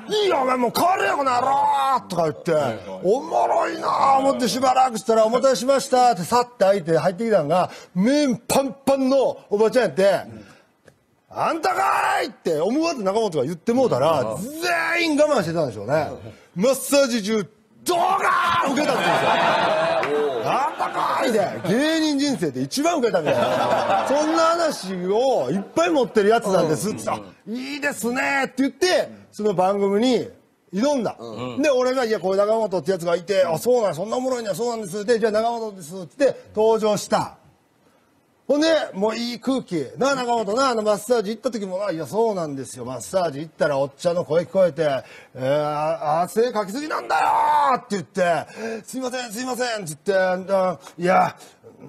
いいよお前もう帰れよこの野郎とか言って、おもろいなぁ思ってしばらくしたら、お待たせしましたってさって開いて入ってきたのが、麺パンパンのおばちゃんやって、あんたかーいって思わず中本が言ってもうたら、全員我慢してたんでしょうね。マッサージ中、ドーガーン受けたんですよ。あんたかーいで、芸人人生で一番受けたみたいな。そんな話をいっぱい持ってるやつなんですって、いいですねって言って、その番組に挑んだ。で、俺が、いや、これ中本ってやつがいて、あ、そうなん、そんなおもろいね、そうなんです。で、じゃあ中本ですって言って登場した。ほんで、もういい空気。なあ、中本な、あのマッサージ行った時もな、いや、そうなんですよ。マッサージ行ったらおっちゃんの声聞こえて、えー、汗かきすぎなんだよって言って、すいません、すいませんって言って、いや、うん、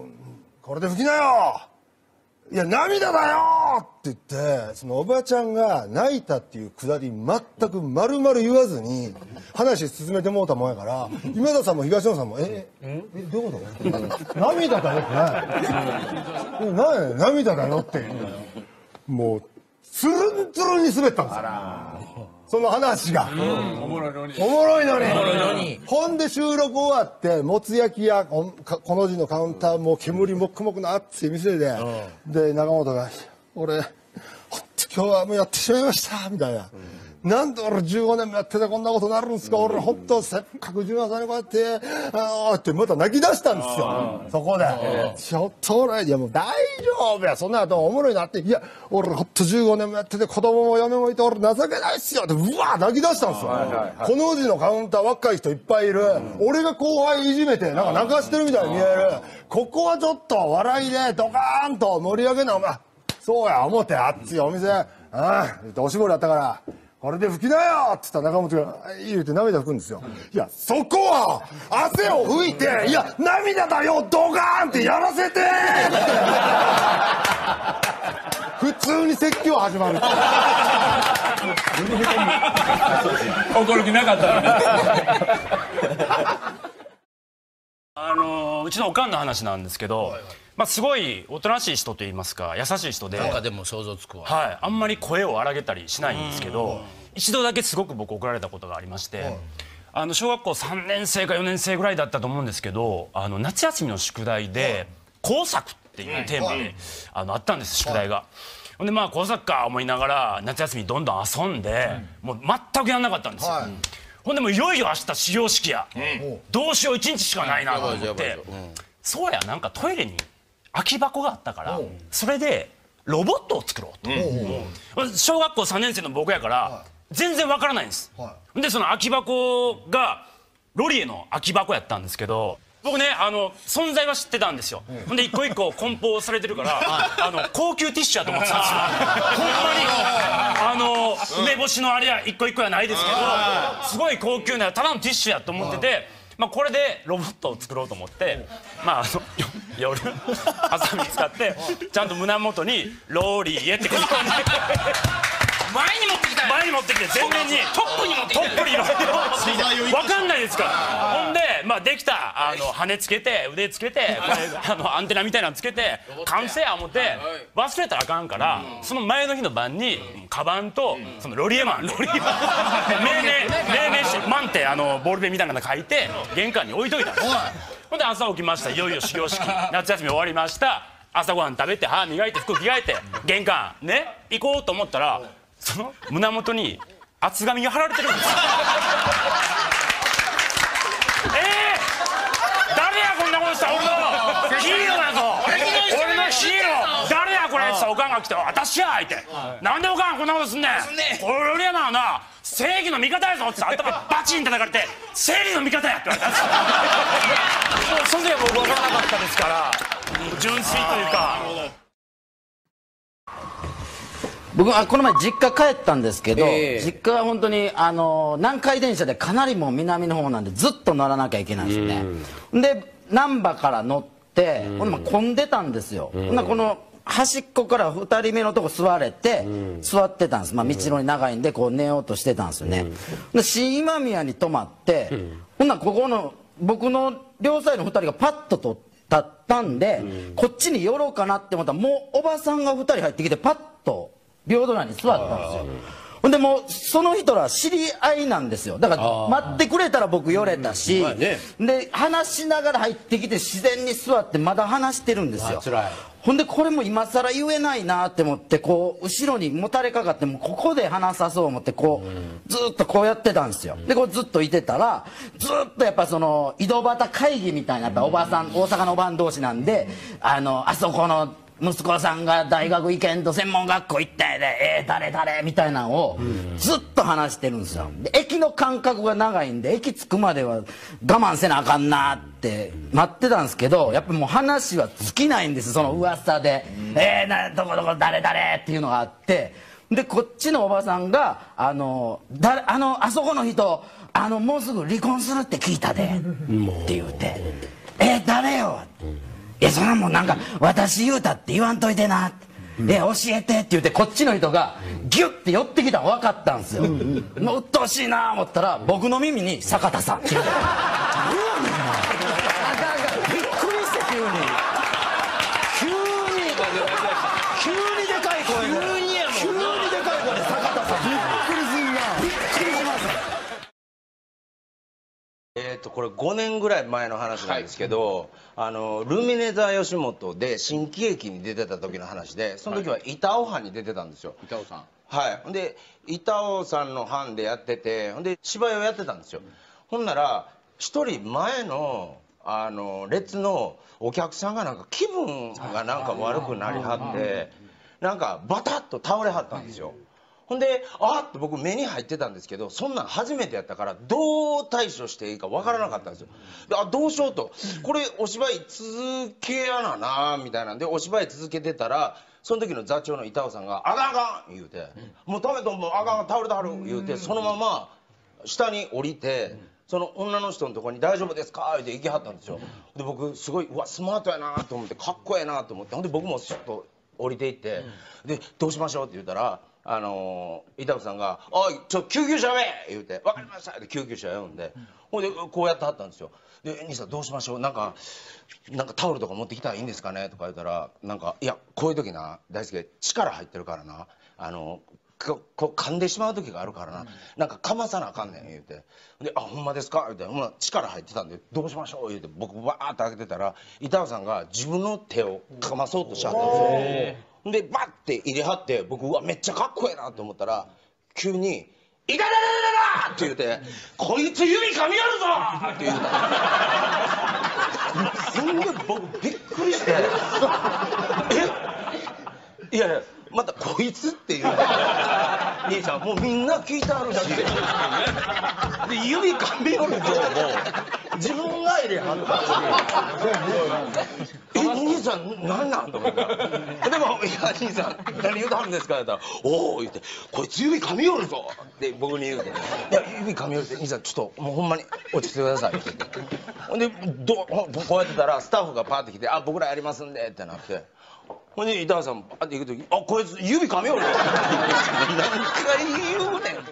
これで拭きなよいや、涙だよって言って、そのおばちゃんが泣いたっていうくだり全く丸々言わずに話進めてもうたもんやから、今田さんも東野さんも、え、え、えどういうこと涙だよってない。何や涙だよって。もう、つるんつるんに滑ったんですよ。その話が。おもろいのに。おもろいのに。おもろいのに。ほんで収録終わって、もつ焼き屋、この字のカウンターも煙もくもくの熱い店で、で、中本が、俺、ほんと今日はもうやってしまいました、みたいな。なんで俺じゅうごねんもやっててこんなことになるんですか、俺ほんとせっかくじゅうななさいにこうやって、あーってまた泣き出したんですよ。そこで。ちょっと俺、いやもう大丈夫や、そんな後おもろいなって、いや、俺ほんとじゅうごねんもやってて子供も嫁もいて俺情けないっすよって、うわー泣き出したんですよ。この字のカウンター若い人いっぱいいる。俺が後輩いじめて、なんか泣かしてるみたいに見える。ここはちょっと笑いでドカーンと盛り上げな、お前。そうや、思って、熱いお店、ああ、おしぼりあったから、これで拭きなよって言ったら中本が「言うて涙拭くんですよ。いやそこは汗を拭いて「いや涙だよドガーン!」ってやらせて普通に説教始まる怒る気なかったのにあのうちのおかんの話なんですけど、まあ、すごいおとなしい人といいますか優しい人で、 なんかでも想像つくわ、 はい、あんまり声を荒げたりしないんですけど、一度だけすごく僕怒られたことがありまして、あの小学校さんねん生かよねん生ぐらいだったと思うんですけど、あの夏休みの宿題で工作っていうテーマであのあったんです宿題が。ほんでまあ工作か思いながら夏休みどんどん遊んで、もう全くやんなかったんですよ。ほんでもういよいよ明日始業式や、どうしよういちにちしかないなと思って、そうやなんかトイレに空き箱があったからそれでロボットを作ろうと。小学校さんねん生の僕やから全然わからないんです。でその空き箱がロリエの空き箱やったんですけど、僕ねあの存在は知ってたんですよ。ほんで一個一個梱包されてるからあの高級ティッシュやと思ってたんですよ。ほんまにあの梅干しのあれや一個一個やないですけどすごい高級なただのティッシュやと思ってて、まあこれでロボットを作ろうと思ってまああの夜ハサミ使ってちゃんと胸元にローリーへって書き込んで前に持ってきた前に持ってきて前面にトップに持ってきたトップにローリー分かんないですからほんでまあできたあの羽つけて腕つけてこれあのアンテナみたいなのつけて完成や思って忘れたらあかんからその前の日の晩にカバンとそのロリエマンロリエマン命名命名してマンってあのボールペンみたいなの書いて玄関に置いといたんです。ほんで朝起きました。いよいよ始業式夏休み終わりました。朝ごはん食べて歯磨いて服着替えて玄関ね行こうと思ったらその胸元に厚紙が貼られてるんですよ。えー、誰やこんなことした俺のヒーローやぞ俺のヒーロー誰やこれってさおかんが来て「私や」って「なんでおかんこんなことすんねんこれ俺やなな正義の味方やぞ」って頭バチン叩かれて「正義の味方や」って言われたんですよ。もうその時は僕分からなかったですから純粋というか。 僕はこの前実家帰ったんですけど、えー、実家は本当にあの南海電車でかなりもう南の方なんでずっと乗らなきゃいけないんですよね。で難波から乗ってほんで混んでたんですよ。ほんなこの端っこからふたりめのとこ座れて座ってたんです。まあ道のり長いんでこう寝ようとしてたんですよね。で新今宮に泊まってほんなここの僕の両サイドのふたりがパッとと立ったんでこっちに寄ろうかなって思ったらもうおばさんがふたり入ってきてパッと両隣に座ったんですよ。 ほんでもうその人ら知り合いなんですよ。だから待ってくれたら僕寄れたし、で話しながら入ってきて自然に座ってまだ話してるんですよ。ほんでこれも今更言えないなって思ってこう後ろにもたれかかってもここで話さそう思ってこうずっとこうやってたんですよ。でこうずっといてたらずっとやっぱその井戸端会議みたいなやっぱおばさん大阪のおばん同士なんであのあそこの息子さんが大学行けんと専門学校行ったんやでえー、誰誰みたいなのをずっと話してるんですよ。で駅の間隔が長いんで駅着くまでは我慢せなあかんなって待ってたんですけどやっぱもう話は尽きないんですその噂で「えー、などこどこ誰誰」っていうのがあってでこっちのおばさんが「あの誰あのあそこの人あのもうすぐ離婚するって聞いたで」って言うて「えー、誰よ」いやそんなもんなんか私言うたって言わんといてなってで教えてって言ってこっちの人がギュッて寄ってきたの分かったんですよ。もう鬱陶しいな思ったら僕の耳に「坂田さん」って言うてびっくりして急に急に急にでかい声で急にやもん急にでかい声で「坂田さん」びっくりするなびっくりします。 えっとこれごねんぐらい前の話なんですけど、はい、あのルミネ座吉本で新喜劇に出てた時の話でその時は板尾班に出てたんですよ。 板尾さんはいほんで板尾さんの班でやっててほんで芝居をやってたんですよ。ほんなら一人前のあの列のお客さんがなんか気分がなんか悪くなりはってなんかバタッと倒れはったんですよ。ほんであっと僕目に入ってたんですけどそんなん初めてやったからどう対処していいかわからなかったんですよ。であどうしようとこれお芝居続けやななみたいなんでお芝居続けてたらその時の座長の板尾さんが「あかんあかん」言うて「もうダメともうあかん倒れてはる」言うてそのまま下に降りてその女の人のとこに「大丈夫ですか?」って行きはったんですよ。で僕すごいうわスマートやなと思ってかっこええなと思ってほんで僕もちょっと降りていってで「どうしましょう?」って言ったらあのー、板尾さんが「おいちょ救急車呼べ!」言うて「分かりました」って救急車呼んでほんでこうやってはったんですよ。で「兄さんどうしましょうなんかなんかタオルとか持ってきたらいいんですかね?」とか言ったらなんか「いやこういう時な大輔力入ってるからなあのここ噛んでしまう時があるからななんかかまさなあかんねん」言うて「であほんまですか?」言うて「ほな力入ってたんでどうしましょう?」言うて僕バーッと開けてたら板尾さんが自分の手をかまそうとしはったんですよ。でバッて入れはって僕うわめっちゃかっこええなと思ったら急に「いたたたたた!」って言うて「こいつ指噛みよるぞ!」って言うたそんで僕びっくりして「えいやいやまたこいつ」って言うて「兄さんもうみんな聞いてあるし」で指噛みよるぞも自分が入れはったし「え兄さん何なん?」と思ったらでも「いや兄さん何言うたんですか?」って言ったら「おお」言って「こいつ指噛みよるぞ」って僕に言うて「いや指噛みよるって兄さんちょっともうほんまに落ち着いてください」って言ってほんでどこうやってたらスタッフがパーって来て「あ僕らやりますんで」ってなってほんで板尾さんパーって行く時「あこいつ指噛みよるぞ」何回言うねん。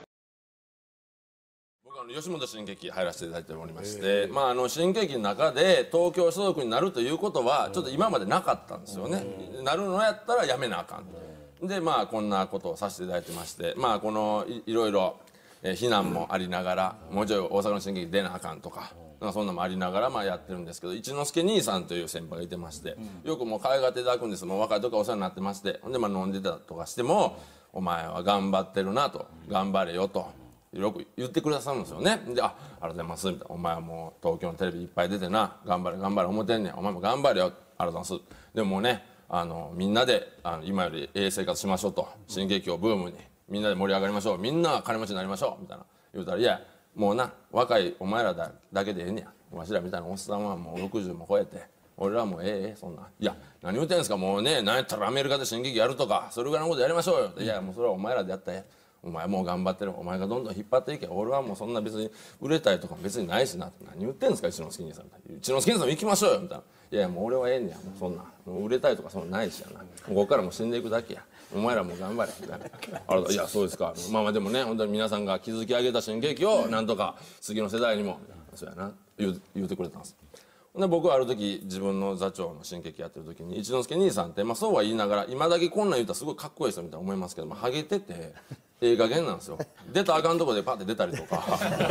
吉本新喜劇入らせていただいておりまして、まあ、あの新喜劇の中で東京所属になるということはちょっと今までなかったんですよね。なるのやったらやめなあかんでまあこんなことをさせていただいてましてまあこの い, いろいろ非難もありながらもうちょい大阪の新喜劇出なあかんとか。そんなのもありながらまあやってるんですけど一之輔兄さんという先輩がいてましてよくもう可愛がっていただくんですもう若い時からお世話になってましてほんでまあ飲んでたとかしても「お前は頑張ってるな」と「頑張れよ」と。よく言ってくださるんですよね。で「あありがとうございます」みたいな「お前はもう東京のテレビいっぱい出てな頑張れ頑張れ思ってんねんお前も頑張れよありがとうございます」でももうねあのみんなであの今よりええ生活しましょうと新劇をブームにみんなで盛り上がりましょうみんな金持ちになりましょうみたいな言うたら「いやもうな若いお前らだだけでええねやわしらみたいなおっさんはもうろくじゅうも超えて俺らもええええそんないや何言うてんすかもうね何やったらアメリカで新劇やるとかそれぐらいのことやりましょうよ」いやもうそれはお前らでやったらええお前もう頑張ってるお前がどんどん引っ張っていけ俺はもうそんな別に売れたいとか別にないしなって何言ってんですか一之輔兄さんみたいな一之輔兄さんも行きましょうよみたいないやもう俺はええんねやもうそんなもう売れたいとかそんなないしやなもうここからもう死んでいくだけやお前らもう頑張れみたいなあらいやそうですかまあまあでもね本当に皆さんが築き上げた新喜劇をなんとか次の世代にもそうやな言う言うてくれたんですで僕はある時自分の座長の新喜劇やってる時に一之輔兄さんって、まあ、そうは言いながら今だけこんなん言うたらすごいかっこいい人みたいな思いますけど、まあ、ハゲててええ加減なんですよ。出たらあかんとこでパッて出たりとか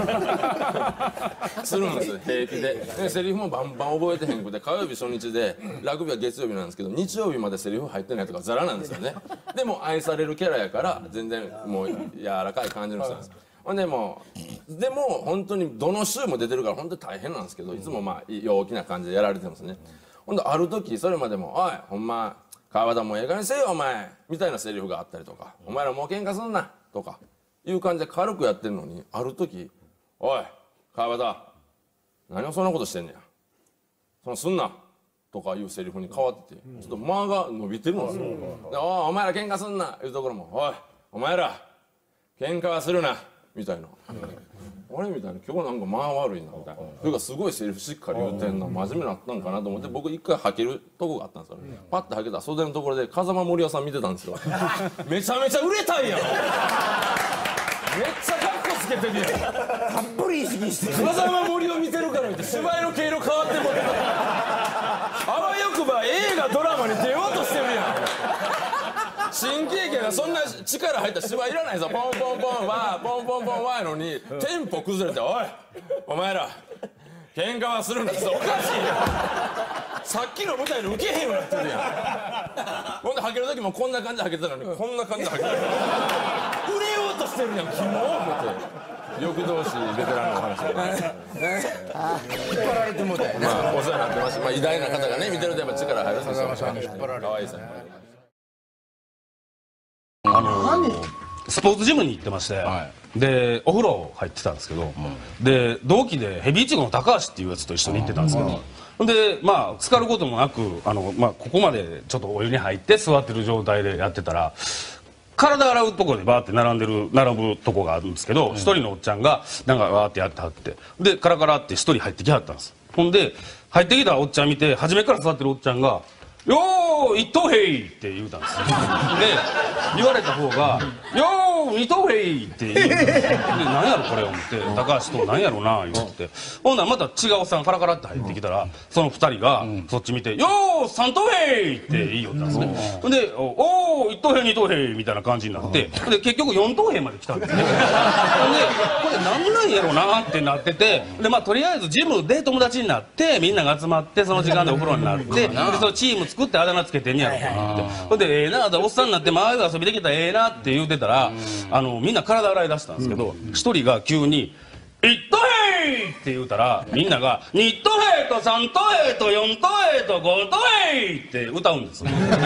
するんですよ平気で。でセリフもバンバン覚えてへんくて、火曜日初日でラグビーは月曜日なんですけど、日曜日までセリフ入ってないとかザラなんですよね。でも愛されるキャラやから全然もう柔らかい感じの人なんです。ほんでもうでも本当にどの週も出てるから本当に大変なんですけど、いつもまあ陽気な感じでやられてますね。ほんである時それまでも「おいほんま川田もええ加減せえよお前」みたいなセリフがあったりとか「お前らもう喧嘩すんな」とかいう感じで軽くやってるのに、ある時「おい川田何をそんなことしてんねや、そのすんな」とかいうセリフに変わってて、ちょっと間が伸びてるんですよ。で「おいお前ら喧嘩すんな」いうところも「おいお前ら喧嘩はするな」みたいな「あれ?」みたいな「今日なんか間悪いな」みたいな。それがすごいセリフしっかり言うてんな、真面目になったんかなと思って、僕一回吐けるとこがあったんですよ。パッて吐けたら袖のところで風間森夫さん見てたんですよ。めちゃめちゃ売れたんやん、めっちゃカッコつけてるやん、たっぷり意識して風間森夫見てるから見て芝居の経路変わってもって、あわよくば映画ドラマに出ようとしてるやん。新喜劇がそんな力入った芝居いらないぞ。ポンポンポンわーポンポンポンわーやのにテンポ崩れて「おいお前ら喧嘩はするんだ」っておかしいやん。さっきの舞台でウケへんようになってるやん。ほんで吐ける時もこんな感じで吐けてたのにこんな感じで吐けてる。売れようとしてるやん、キモー思って。よく同士ベテランのお話で引っ張られてもうたよね。まあお世話になってます。まあ偉大な方がね見てるとやっぱ力入るんですよ。かわいいですね。 あのスポーツジムに行ってまして、はい、でお風呂入ってたんですけど、うん、で同期でヘビイチゴの高橋っていうやつと一緒に行ってたんですけど、うん、でまあ浸かることもなくあの、まあ、ここまでちょっとお湯に入って座ってる状態でやってたら、体洗うとこでバーって並んでる並ぶとこがあるんですけど、一、うん、人のおっちゃんがなんかわーってやってはって、でカラカラって一人入ってきはったんです。ほんで入ってきたおっちゃん見て、初めから座ってるおっちゃんが「よー一等兵!」って言うたんですよ。で言われた方が「よー二等兵!」って言うんですよ。で何やろこれを思って高橋と何やろな言って、ほんならまた違うおっさんカラカラって入ってきたら、その二人がそっち見て「よー三等兵!」って言いよったんですね。ほんで「おー一等兵二等兵!」みたいな感じになって、で結局四等兵まで来たんですね。ほんでこれ何なんやろなってなってて、でまあとりあえずジムで友達になってみんなが集まってその時間でお風呂になって、でそのチーム作ってあだ名つけてんやろと思って、ほんでええなおっさんになって周りで遊びできたらええなって言うてたら、あのみんな体洗い出したんですけど、一人が急に「一等兵!」って言うたら、みんなが「二等兵と三等兵と四等兵と五等兵!」って歌うんですよ。そういうルール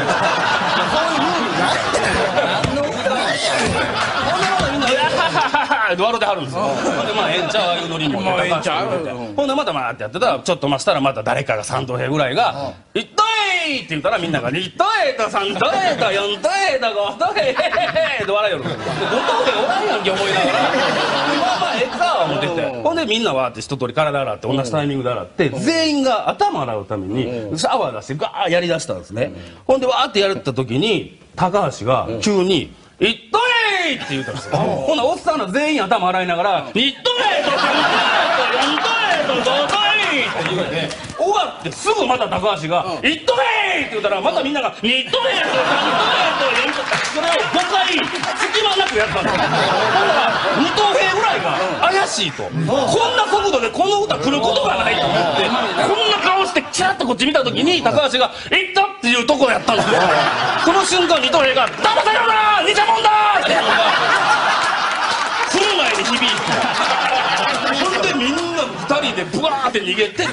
何の歌なんですか。ほんでまたみんな「うわははは」って笑ってはるんですよ。ほんでまあええんちゃうああいうノリにもええんちゃう。ほんでまたまあってやってたら、ちょっとましたらまた誰かが三等兵ぐらいが「一等兵!」って言ったら、みんなが「二等兵と三等兵と四等兵と五等兵!」って笑いよる。五等兵おらんやんけ思いながら、まあまあええか思ってきて、ほんでみんなわーって一通り体洗って同じタイミングで洗って、全員が頭洗うためにシャワー出してガーやりだしたんですね。ほんでわーってやった時に高橋が急に「一等兵!」って言うたんですよ。ほんならおっさんら全員頭洗いながら「一等兵と三等兵と四等兵と五等兵!」って言うて、終わってすぐまた高橋が「一等兵!」って言ったら、またみんなが「二等兵と三等兵と四等兵!」それをごかい隙間なくやったんですよ。ほんなら二等兵ぐらいが怪しいと、こんな速度でこの歌来ることがないと思って、こんな顔してキラッとこっち見た時に高橋が「いった!」っていうとこやったんですよ。その瞬間二等兵が「騙されるな偽物だ!」っていうのが来る前に響いて、それでみんな二人でブワーって逃げて帰った。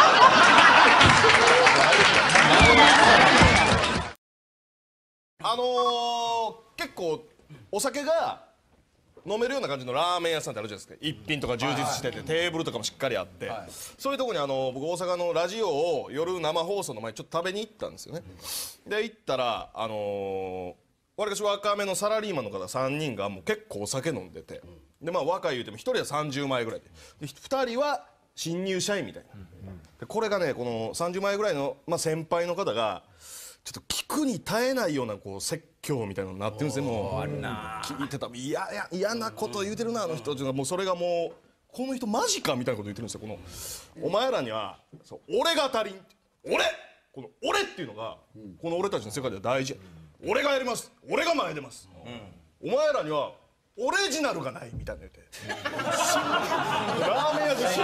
あのー、結構お酒が飲めるような感じのラーメン屋さんってあるじゃないですか。一品とか充実してて、はい、テーブルとかもしっかりあって、はい、そういうとこにあの僕大阪のラジオを夜生放送の前にちょっと食べに行ったんですよね。で行ったらあのー、わりかし若めのサラリーマンの方さんにんがもう結構お酒飲んでて、でまあ若い言うてもひとりはさんじゅうまいぐらいで、でふたりは新入社員みたいな。でこれがねこのさんじゅうまいぐらいの、まあ、先輩の方がちょっと聞くに耐えないようなこう説教みたいなのになってるんですよ。もう聞いてたら嫌や嫌なこと言うてるなあの人っていうのが、もうそれがもうこの人マジかみたいなこと言ってるんですよ。このお前らにはそう俺が足りん、俺この俺っていうのがこの俺たちの世界では大事や。俺がやります、俺が前出ます、うん、お前らにはオリジナルがないみたいな言ってラーメン屋で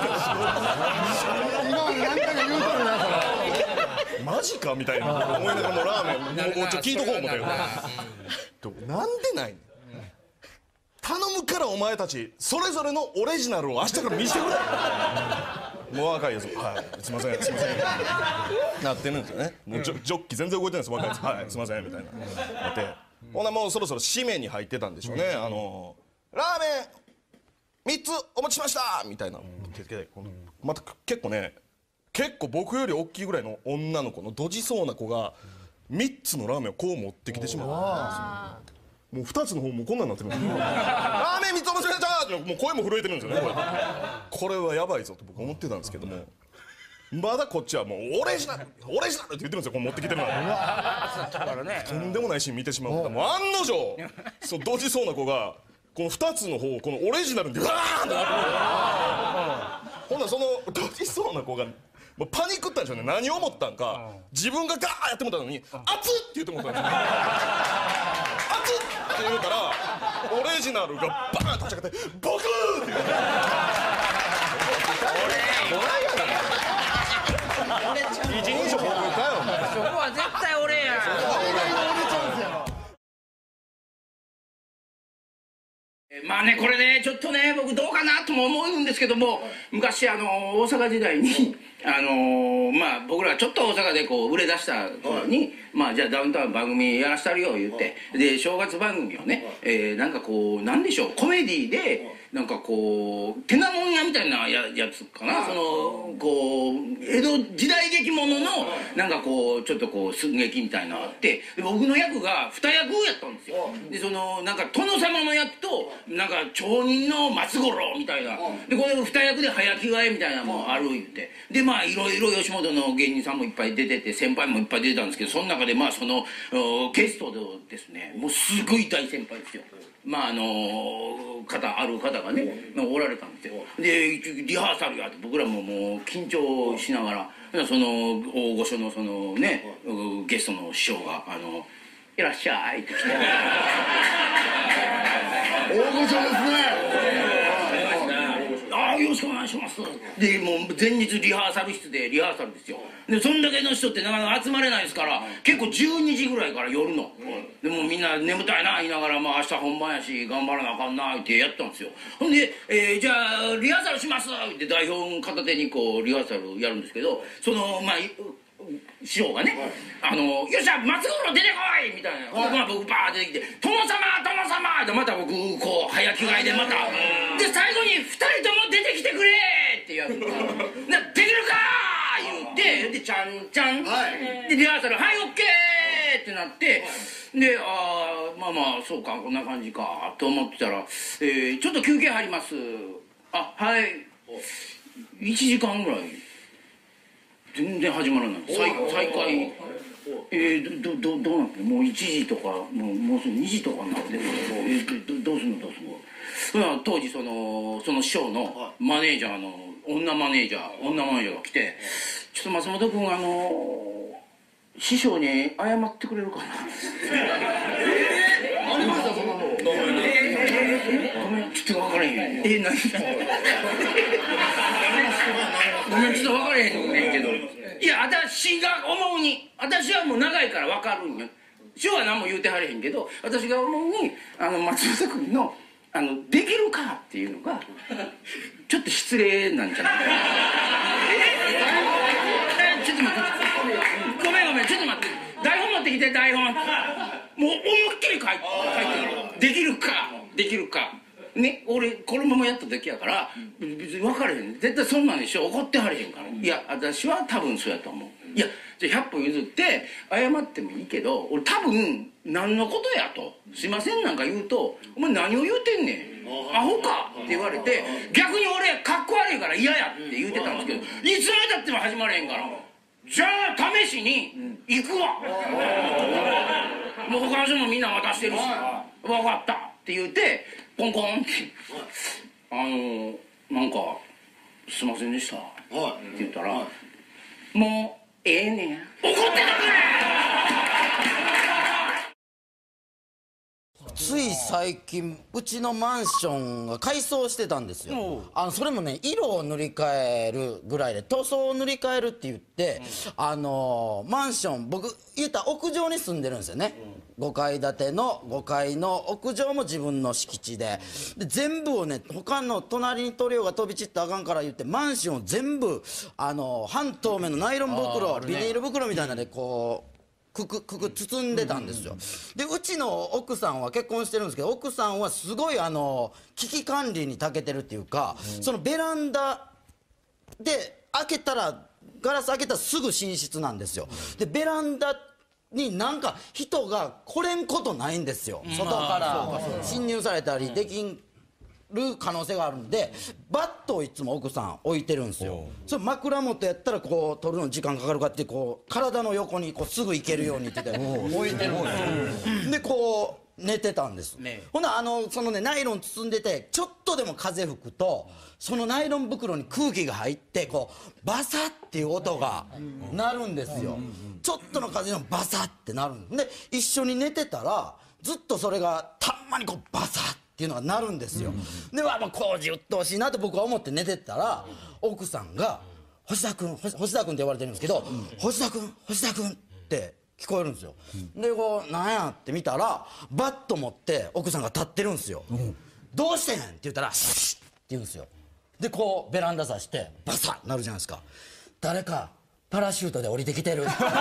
今まで何回か言うとるなそれマジかみたいな思いながらもうラーメンもうちょっと聞いとこう思ったよねなんでないの頼むからお前たちそれぞれのオリジナルを明日から見せてくれもう若いやつはいすいませんすいませんなってるんですよねもうジョジョッキ全然動いてないです若いやつはいすいませんみたいななってほんなもうそろそろ締めに入ってたんでしょうねあのラーメンみっつお持ちしましたみたいなまた結構ね結構僕より大きいぐらいの女の子のドジそうな子がみっつのラーメンをこう持ってきてしまったんですよもうふたつの方もこんなんなってるんですよラーメンみっつお持ちしましたってもう声も震えてるんですよねこれはやばいぞと僕思ってたんですけどもまだこっちはもうオリジナルオリジナルって言ってるんですよこう持ってきてるのにとんでもないシーン見てしまったもう案の定そうドジそうな子がこのふたつの方をこのオリジナルでうわーってなってほんならそのドジそうな子がもうパニックったんでしょうね何を思ったんか自分がガーやってもったのに「熱っ!」って言ってもったんですよ熱っ!って言うからオリジナルがバーン立ち上がって「ボクー!」って言って一人称僕かよそこは絶対俺やまあねこれねちょっとね僕どうかなとも思うんですけども昔あの大阪時代にあのまあ僕らちょっと大阪でこう売れ出した頃にまあじゃあダウンタウン番組やらせたるよ言ってで正月番組をねえなんかこうなんでしょうコメディでなんかこうてなもんやみたいなややつかなそのこう江戸時代劇もののなんかこうちょっとこう寸劇みたいなのあってで僕の役が二役やったんですよでそのなんか殿様の役となんか町人の松五郎みたいなでこれ二役で早着替えみたいなのもある言ってでまあいろいろ吉本の芸人さんもいっぱい出てて先輩もいっぱい出てたんですけどその中でまあそのゲストでですねもうすごい大先輩ですよまああの方ある方がねおられたんですよでリハーサルやって僕らももう緊張しながらその大御所のそのねゲストの師匠があのいらっしゃいって来て大御所ですねああよろしくお願いしますでもう前日リハーサル室でリハーサルですよでそんだけの人ってなかなか集まれないですから結構じゅうにじぐらいから夜の、でもみんな眠たいな言いながら、まあ、明日本番やし頑張らなあかんなってやったんですよほんで、えー、じゃあリハーサルしますって台本片手にこうリハーサルやるんですけどそのまあ師匠がね「あのよっしゃ松五郎出てこい!」みたいな、まあ、僕バーッ出てきて「殿様殿様!」ってまた僕こう早着替えでまたで最後に「ふたりとも出てきてくれ!」って言われて「できるか!」言ってで「ちゃんちゃん」でリハーサル「はいオッケー!」ってなってでああまあまあそうかこんな感じかと思ってたら、えー「ちょっと休憩入ります」あはいいちじかんぐらい全然始まらない再再開えー、どどどうなってもういちじとかもうもうすぐにじとかになって、えー、どどうすんのどうすんの当時そのその師匠のマネージャーの女マネージャー女マネージャーが来て「ちょっと松本君あのー、師匠に謝ってくれるかな」えー、ありましたそんなのごめんちょっと分からへんえー、何ごめんちょっと分からへんねんけどいや私が思うに私はもう長いから分かるんよ師匠は何も言うてはれへんけど私が思うにあの松本君のあの「できるか?」っていうのがちょっと失礼なんじゃないかなえちょっと待ってごめんごめんちょっと待って台本持ってきて台本もう思いっきり書いて書いてできるかできるかね、俺このままやった時やから別に分かれへん絶対そんなんでしょ怒ってはれへんからいや私は多分そうやと思ういやじゃあひゃっぽん譲って謝ってもいいけど俺多分何のことやとすいませんなんか言うとお前何を言うてんねんアホかって言われて逆に俺かっこ悪いから嫌やって言うてたんですけどいつまでたっても始まれへんからじゃあ試しに行くわもう他の人もみんな渡してるし分かったって言うてポンコンって「あのなんかすいませんでした」って言ったら「もうええねん怒ってたくれ!」 ついい最近うちのマンションが改装してたんですよ。あのそれもね色を塗り替えるぐらいで塗装を塗り替えるって言って、あのマンション僕言ったら屋上に住んでるんですよね。ごかい建てのごかいの屋上も自分の敷地で、で全部をね他の隣に塗料が飛び散ってあかんから言ってマンションを全部あの半透明のナイロン袋、ビニール袋みたいなのでこうくくくく包んでたんですよ。でうちの奥さんは結婚してるんですけど、奥さんはすごいあの危機管理に長けてるっていうか、そのベランダで開けたらガラス開けたらすぐ寝室なんですよ。でベランダになんか人が来れんことないんですよ。外から侵入されたりできんる可能性があるんで、バットをいつも奥さん置いてるんですよ。それ枕元やったらこう取るのに時間かかるかってこう体の横にこうすぐ行けるようにって言って置いてるんですよ。でこう寝てたんです。ほなあのそのねナイロン包んでてちょっとでも風吹くとそのナイロン袋に空気が入ってこうバサッっていう音が鳴るんですよ。ちょっとの風でもバサッってなるんで、一緒に寝てたらずっとそれがたんまにこうバサッっていうのがなるんですよ。ではまあ工事うっとうしいなと僕は思って寝てたら、奥さんが「星田君星田君」って呼ばれてるんですけど「星田君星田君」って聞こえるんですよ。でこうなんやって見たらバット持って奥さんが立ってるんですよ。どうしてんって言ったら「シッ」って言うんですよ。でこうベランダさしてバサッなるじゃないですか。誰かパラシュートで降りてきてる言うんですよ、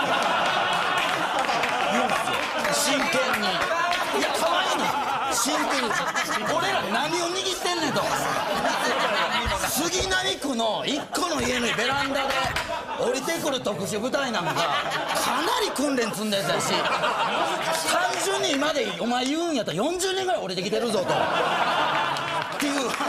真剣に。いや可愛いね、真剣に俺ら何を握ってんねんと。杉並区の一個の家にベランダで降りてくる特殊部隊なんかかなり訓練積んだやつやし、単純に今でお前言うんやったらよんじゅうねんぐらい降りてきてるぞとっていう話。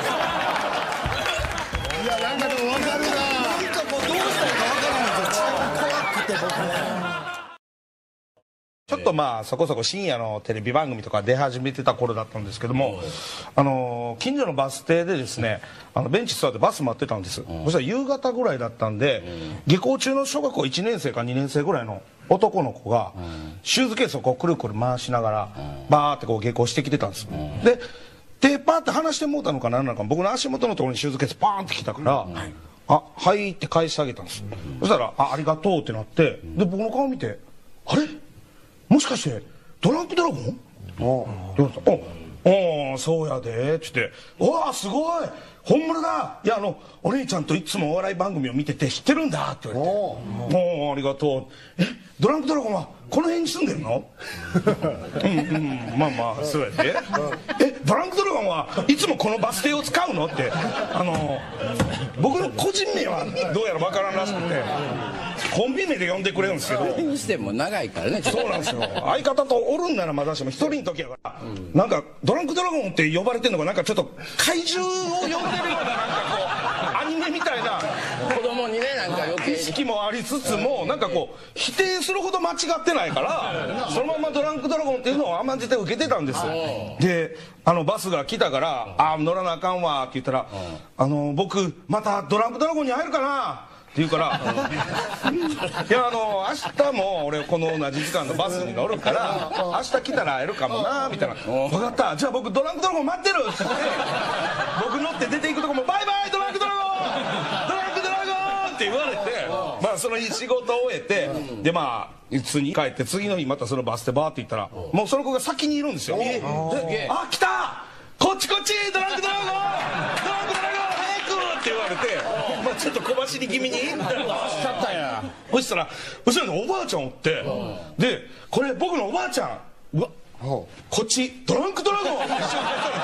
いやなんかでも分かるな。 なんかもうどうしたらいいか分からないんですよ。怖くて僕は。 ちょっとまあそこそこ深夜のテレビ番組とか出始めてた頃だったんですけども、あの近所のバス停でですね、あのベンチ座ってバス待ってたんです。そしたら夕方ぐらいだったんで、下校中の小学校いちねん生かにねん生ぐらいの男の子がシューズケースをこうくるくる回しながらバーってこう下校してきてたんです。で手パーって離してもうたのか何なのか、僕の足元のところにシューズケースパーンって来たから「あはい」って返してあげたんです。そしたら「あありがとう」ってなって、で僕の顔見て「あれもしかしてドランクドラゴン？」って言われた。「おおそうやで」っつって「うわすごい本物だ、いやあのお姉ちゃんといつもお笑い番組を見てて知ってるんだ」って言われて「おおありがとう」「えドランクドラゴンはこの辺に住んでるの？」うんうんまあまあそうやで「えドランクドラゴンはいつもこのバス停を使うの？」って、あの僕の個人名はどうやら分からんらしくてコンビ名で呼んでくれるんですけど、 にしても長いからね。 そうなんですよ。相方とおるんならまだしも一人の時やから、なんかドランクドラゴンって呼ばれてるのがなんかちょっと怪獣を呼んでるようななんかこうアニメみたいな子供にねなんか余計意識もありつつも、なんかこう否定するほど間違ってないからそのままドランクドラゴンっていうのを甘んじて受けてたんです。であのバスが来たから「ああ乗らなあかんわ」って言ったら「あの僕またドランクドラゴンに会えるかな？」って言うから「いやあの明日も俺この同じ時間のバスに乗るから明日来たら会えるかもな」みたいな「分かったじゃあ僕ドランクドラゴン待ってる」って言って僕乗って出ていくとこも「バイバイドランクドラゴンドランクドラゴン」って言われて、まあその日仕事を終えて、でまあ普通に帰って次の日またそのバスでバーって行ったらもうその子が先にいるんですよ。で「あ来たこっちこっちドランクドラゴンドランクドラゴン早く」って言われて、まあちょっと小走り気味に走っちゃったんや。そしたら後ろにおばあちゃんおって、でこれ僕のおばあちゃん、うわこっちドランクドラゴン一緒に出さ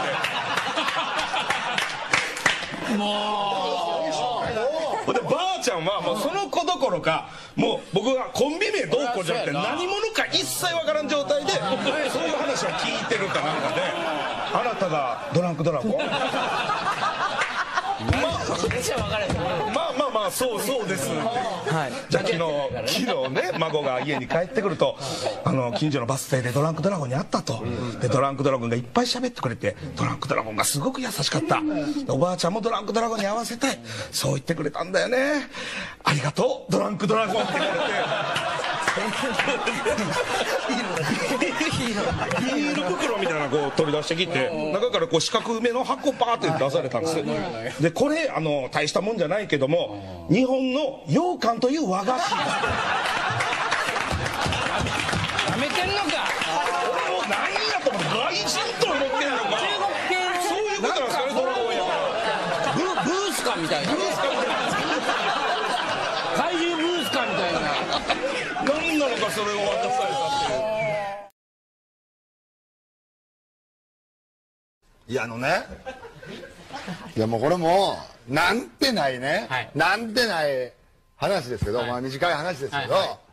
れてもうでばあちゃんはもうその子どころかもう僕がコンビ名どうこうじゃなくて何者か一切わからん状態でそういう話を聞いてるかなんかで「あなたがドランクドラゴン？」まあまあまあそうそうですって、はい、じゃあ昨日昨日ね孫が家に帰ってくるとあの近所のバス停でドランクドラゴンに会ったと。でドランクドラゴンがいっぱい喋ってくれてドランクドラゴンがすごく優しかった、おばあちゃんもドランクドラゴンに会わせたい、そう言ってくれたんだよね、ありがとうドランクドラゴンって言われてビニール袋みたいなのこう取り出してきて、中からこう四角めの箱パーって出されたんです。でこれあの大したもんじゃないけども、日本の羊羹という和菓子。 やめてんのか。 俺も何やと思って、外人と思ってんのか。そういうことなんですかね、ドラゴンやから。 ブブースカみたいな。ブースカみたいな。怪獣ブースカみたいな。 何なのかそれを渡されたっていう。 いやあのね、いやもうこれもなんてないね、はい、なんてない話ですけど、はい、まあ短い話ですけど、はいはい、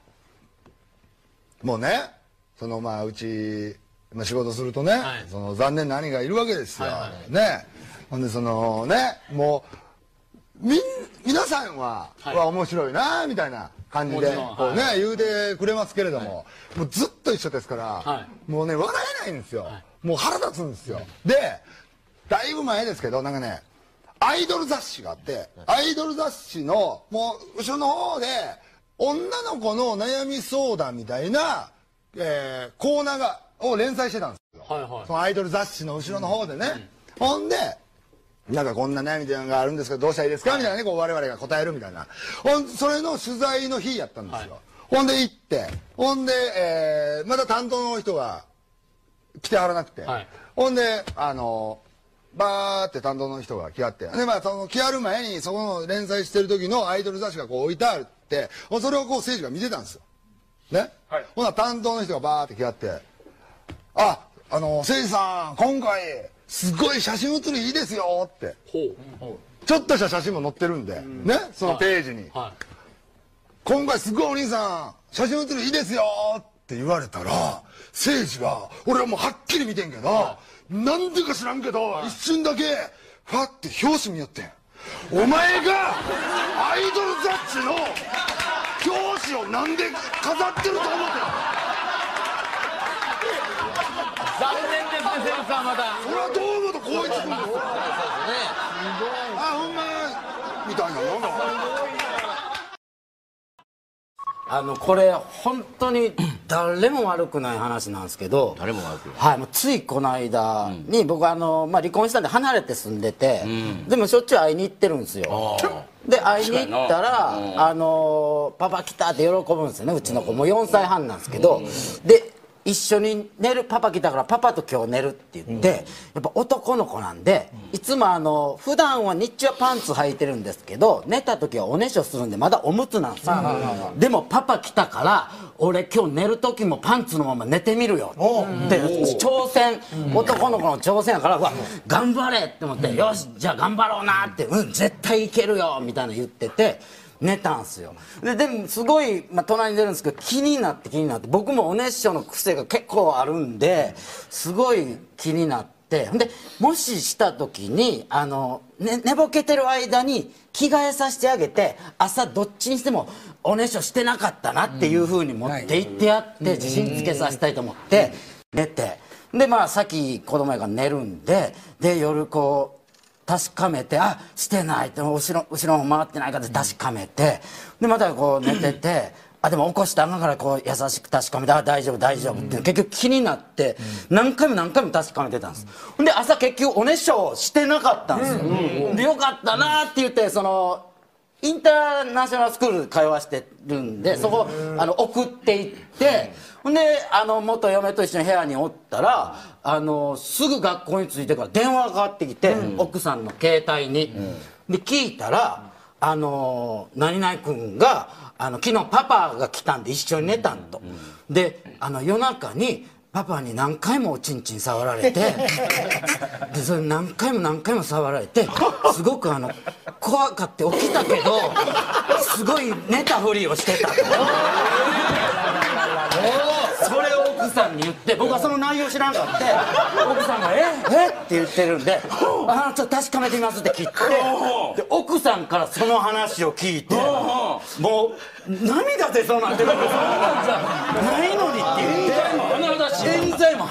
もうねそのまあうち、まあ、仕事するとね、はい、その残念な兄がいるわけですよ、はいはい、ね。ほんでそのねもうみん皆さんは、はい、は面白いなみたいな感じでこうね、はい、言うてくれますけれども、はい、もうずっと一緒ですから、はい、もうね笑えないんですよ、はい、もう腹立つんですよ。でだいぶ前ですけどなんかねアイドル雑誌があって、アイドル雑誌のもう後ろの方で女の子の悩み相談みたいな、えー、コーナーがを連載してたんですよ、はいはい、そのアイドル雑誌の後ろの方でね、うん、ほんでなんかこんな悩みみたいなのがあるんですけどどうしたらいいですかみたいなねこう我々が答えるみたいな、ほんそれの取材の日やったんですよ、はい、ほんで行ってほんで、えー、また担当の人が来てはらなくて、はい、ほんであのバーって担当の人が来はってでまあその来はる前にそこの連載してる時のアイドル雑誌がこう置いてあるってそれをこう誠司が見てたんですよね、はい、ほな担当の人がバーって来はって「ああの誠司さん今回すごい写真写りいいですよ」ってちょっとした写真も載ってるんで、うん、ねそのページに、はいはい、今回すごいお兄さん写真写りいいですよって言われたら誠司が俺はもうはっきり見てんけど、はいなんでか知らんけど、はい、一瞬だけファって表紙見よってんお前がアイドル雑誌の表紙をなんで飾ってると思ってん残念ですね誠司さんまたそれは堂本光一君ですよ、ね、あほんまみたいなのあのこれ本当に誰も悪くない話なんですけど誰も悪くない、 はい、もうついこの間に僕あの、まあ、離婚したんで離れて住んでて、うん、でもしょっちゅう会いに行ってるんですよで会いに行ったら「あのパパ来た」って喜ぶんですよねうちの子もうよんさいはんなんですけどで一緒に寝るパパ来たからパパと今日寝るって言って、うん、やっぱ男の子なんで、うん、いつもあの普段は日中はパンツ履いてるんですけど寝た時はおねしょするんでまだおむつなんですよ、うん、でもパパ来たから俺今日寝る時もパンツのまま寝てみるよって挑戦、うん、男の子の挑戦やからうわ頑張れって思って、うん、よしじゃあ頑張ろうなってうん絶対いけるよみたいな言ってて寝たんすよででもすごい、まあ、隣に出るんですけど気になって気になって僕もおねしょの癖が結構あるんですごい気になってでもしした時にあの、ね、寝ぼけてる間に着替えさせてあげて朝どっちにしてもおねしょしてなかったなっていう風に持っていってやって自信つけさせたいと思って寝てでまあさっき子供やから寝るんでで夜こう確かめてあしてないって後ろ後ろも回ってないかって確かめてでまたこう寝ててあでも起こしたんだからこう優しく確かめてあ大丈夫大丈夫って結局気になって何回も何回も確かめてたんですで朝結局おねしょしてなかったんですよでよかったなって言ってそのインターナショナルスクール通わしてるんでそこあの送っていってほんであの元嫁と一緒に部屋におったらあのすぐ学校に着いてから電話がかかってきて、うん、奥さんの携帯に、うん、で聞いたら「あの何々君があの昨日パパが来たんで一緒に寝たん」と、うん、であの夜中にパパに何回もおちんちん触られてでそれ何回も何回も触られてすごくあの怖かって起きたけどすごい寝たふりをしてたとそれを奥さんに言って僕はその内容知らんかって奥さんが「ええって言ってるんで「あちょっと確かめてみます」って切ってで奥さんからその話を聞いてもう涙出そうになってるんですよないのにって言って冤罪も鼻血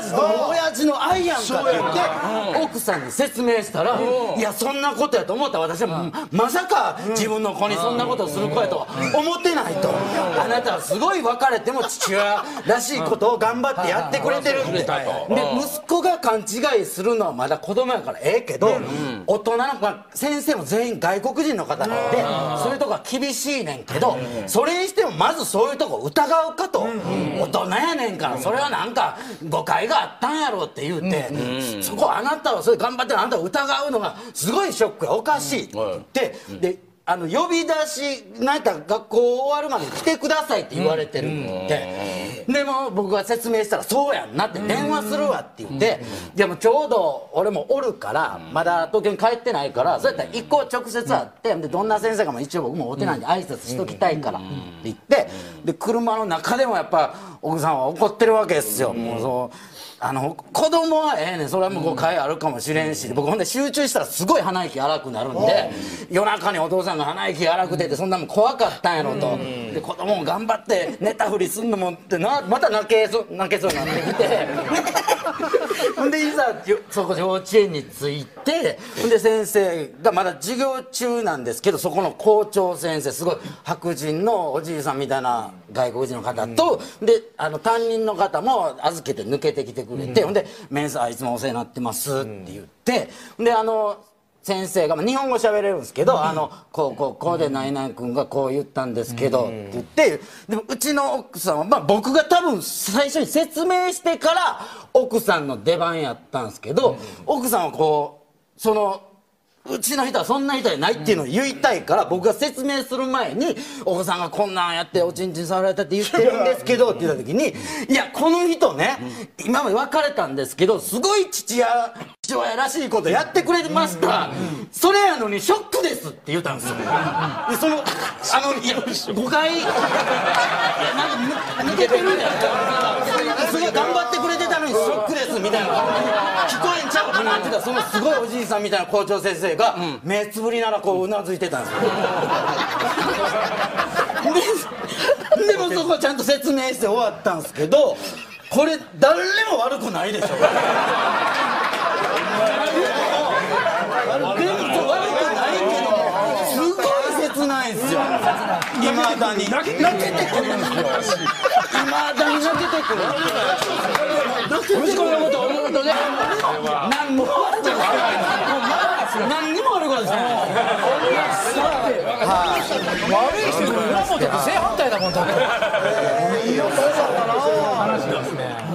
父と親父の愛やんかって言って奥さんに説明したらいやそんなことやと思った私はまさか自分の子にそんなことをする子やとは思ってないとあなたはすごい別れても父親らしいことを頑張ってやってくれてるってで息子が勘違いするのはまだ子供やからええけど大人の先生も全員外国人の方なんでそういうとこは厳しいねんけどそれにしてもまずそういうとこ疑うかと大人やねんからそれはなんか誤解があったんやろって言うてそこあなたはそれ頑張ってるあなたを疑うのがすごいショックやおかしいって言ってであの呼び出しなんやったら学校終わるまで来てくださいって言われてるってでも僕が説明したらそうやんなって電話するわって言ってでもちょうど俺もおるからまだ東京に帰ってないからそうやったら一個直接会ってでどんな先生かも一応僕もお手なんで挨拶しときたいからって言ってで車の中でもやっぱ奥さんは怒ってるわけですよもうそうあの子供はええねんそれはもう誤解あるかもしれんし僕ほんで集中したらすごい鼻息荒くなるんで夜中にお父さんが鼻息荒く出てそんなもん怖かったんやろとで子供も頑張って寝たふりすんのもってなまた泣けそう泣けそうになってきてほんでいざそこ幼稚園に着いてほんで先生がまだ授業中なんですけどそこの校長先生すごい白人のおじいさんみたいな外国人の方とであの担任の方も預けて抜けてきてくれて、うん、ほんで「メンサーいつもお世話になってます」って言って、うん、であの先生が、まあ、日本語喋れるんですけど「うん、あのこうこうこうで何々君がこう言ったんですけど」って言ってでもうちの奥さんは、まあ、僕が多分最初に説明してから奥さんの出番やったんですけど、うん、奥さんはこうその。うちの人はそんな人じゃないっていうのを言いたいから僕が説明する前にお子さんがこんなんやっておちんちん触られたって言ってるんですけどって言った時にいやこの人ね今まで別れたんですけどすごい父親父親らしいことやってくれましたそれやのにショックですって言ったんですよでそのあのいや誤解なんか抜けてるんじゃないすごい頑張ってくれてたのにショックですみたいな聞こえんちゃうかなって言ったらそのすごいおじいさんみたいな校長先生が目つぶりならこううなずいてたんですよで, でもそこちゃんと説明して終わったんですけどこれ誰も悪くないでしょでも悪くないけどすごい切ないんですよいまだに泣けてくるんですよいまだに泣けてくる息子のこと思うとね何も悪くない何にも悪くないですね悪い人の裏表って正反対だもんだっていいお父さんだな話ですね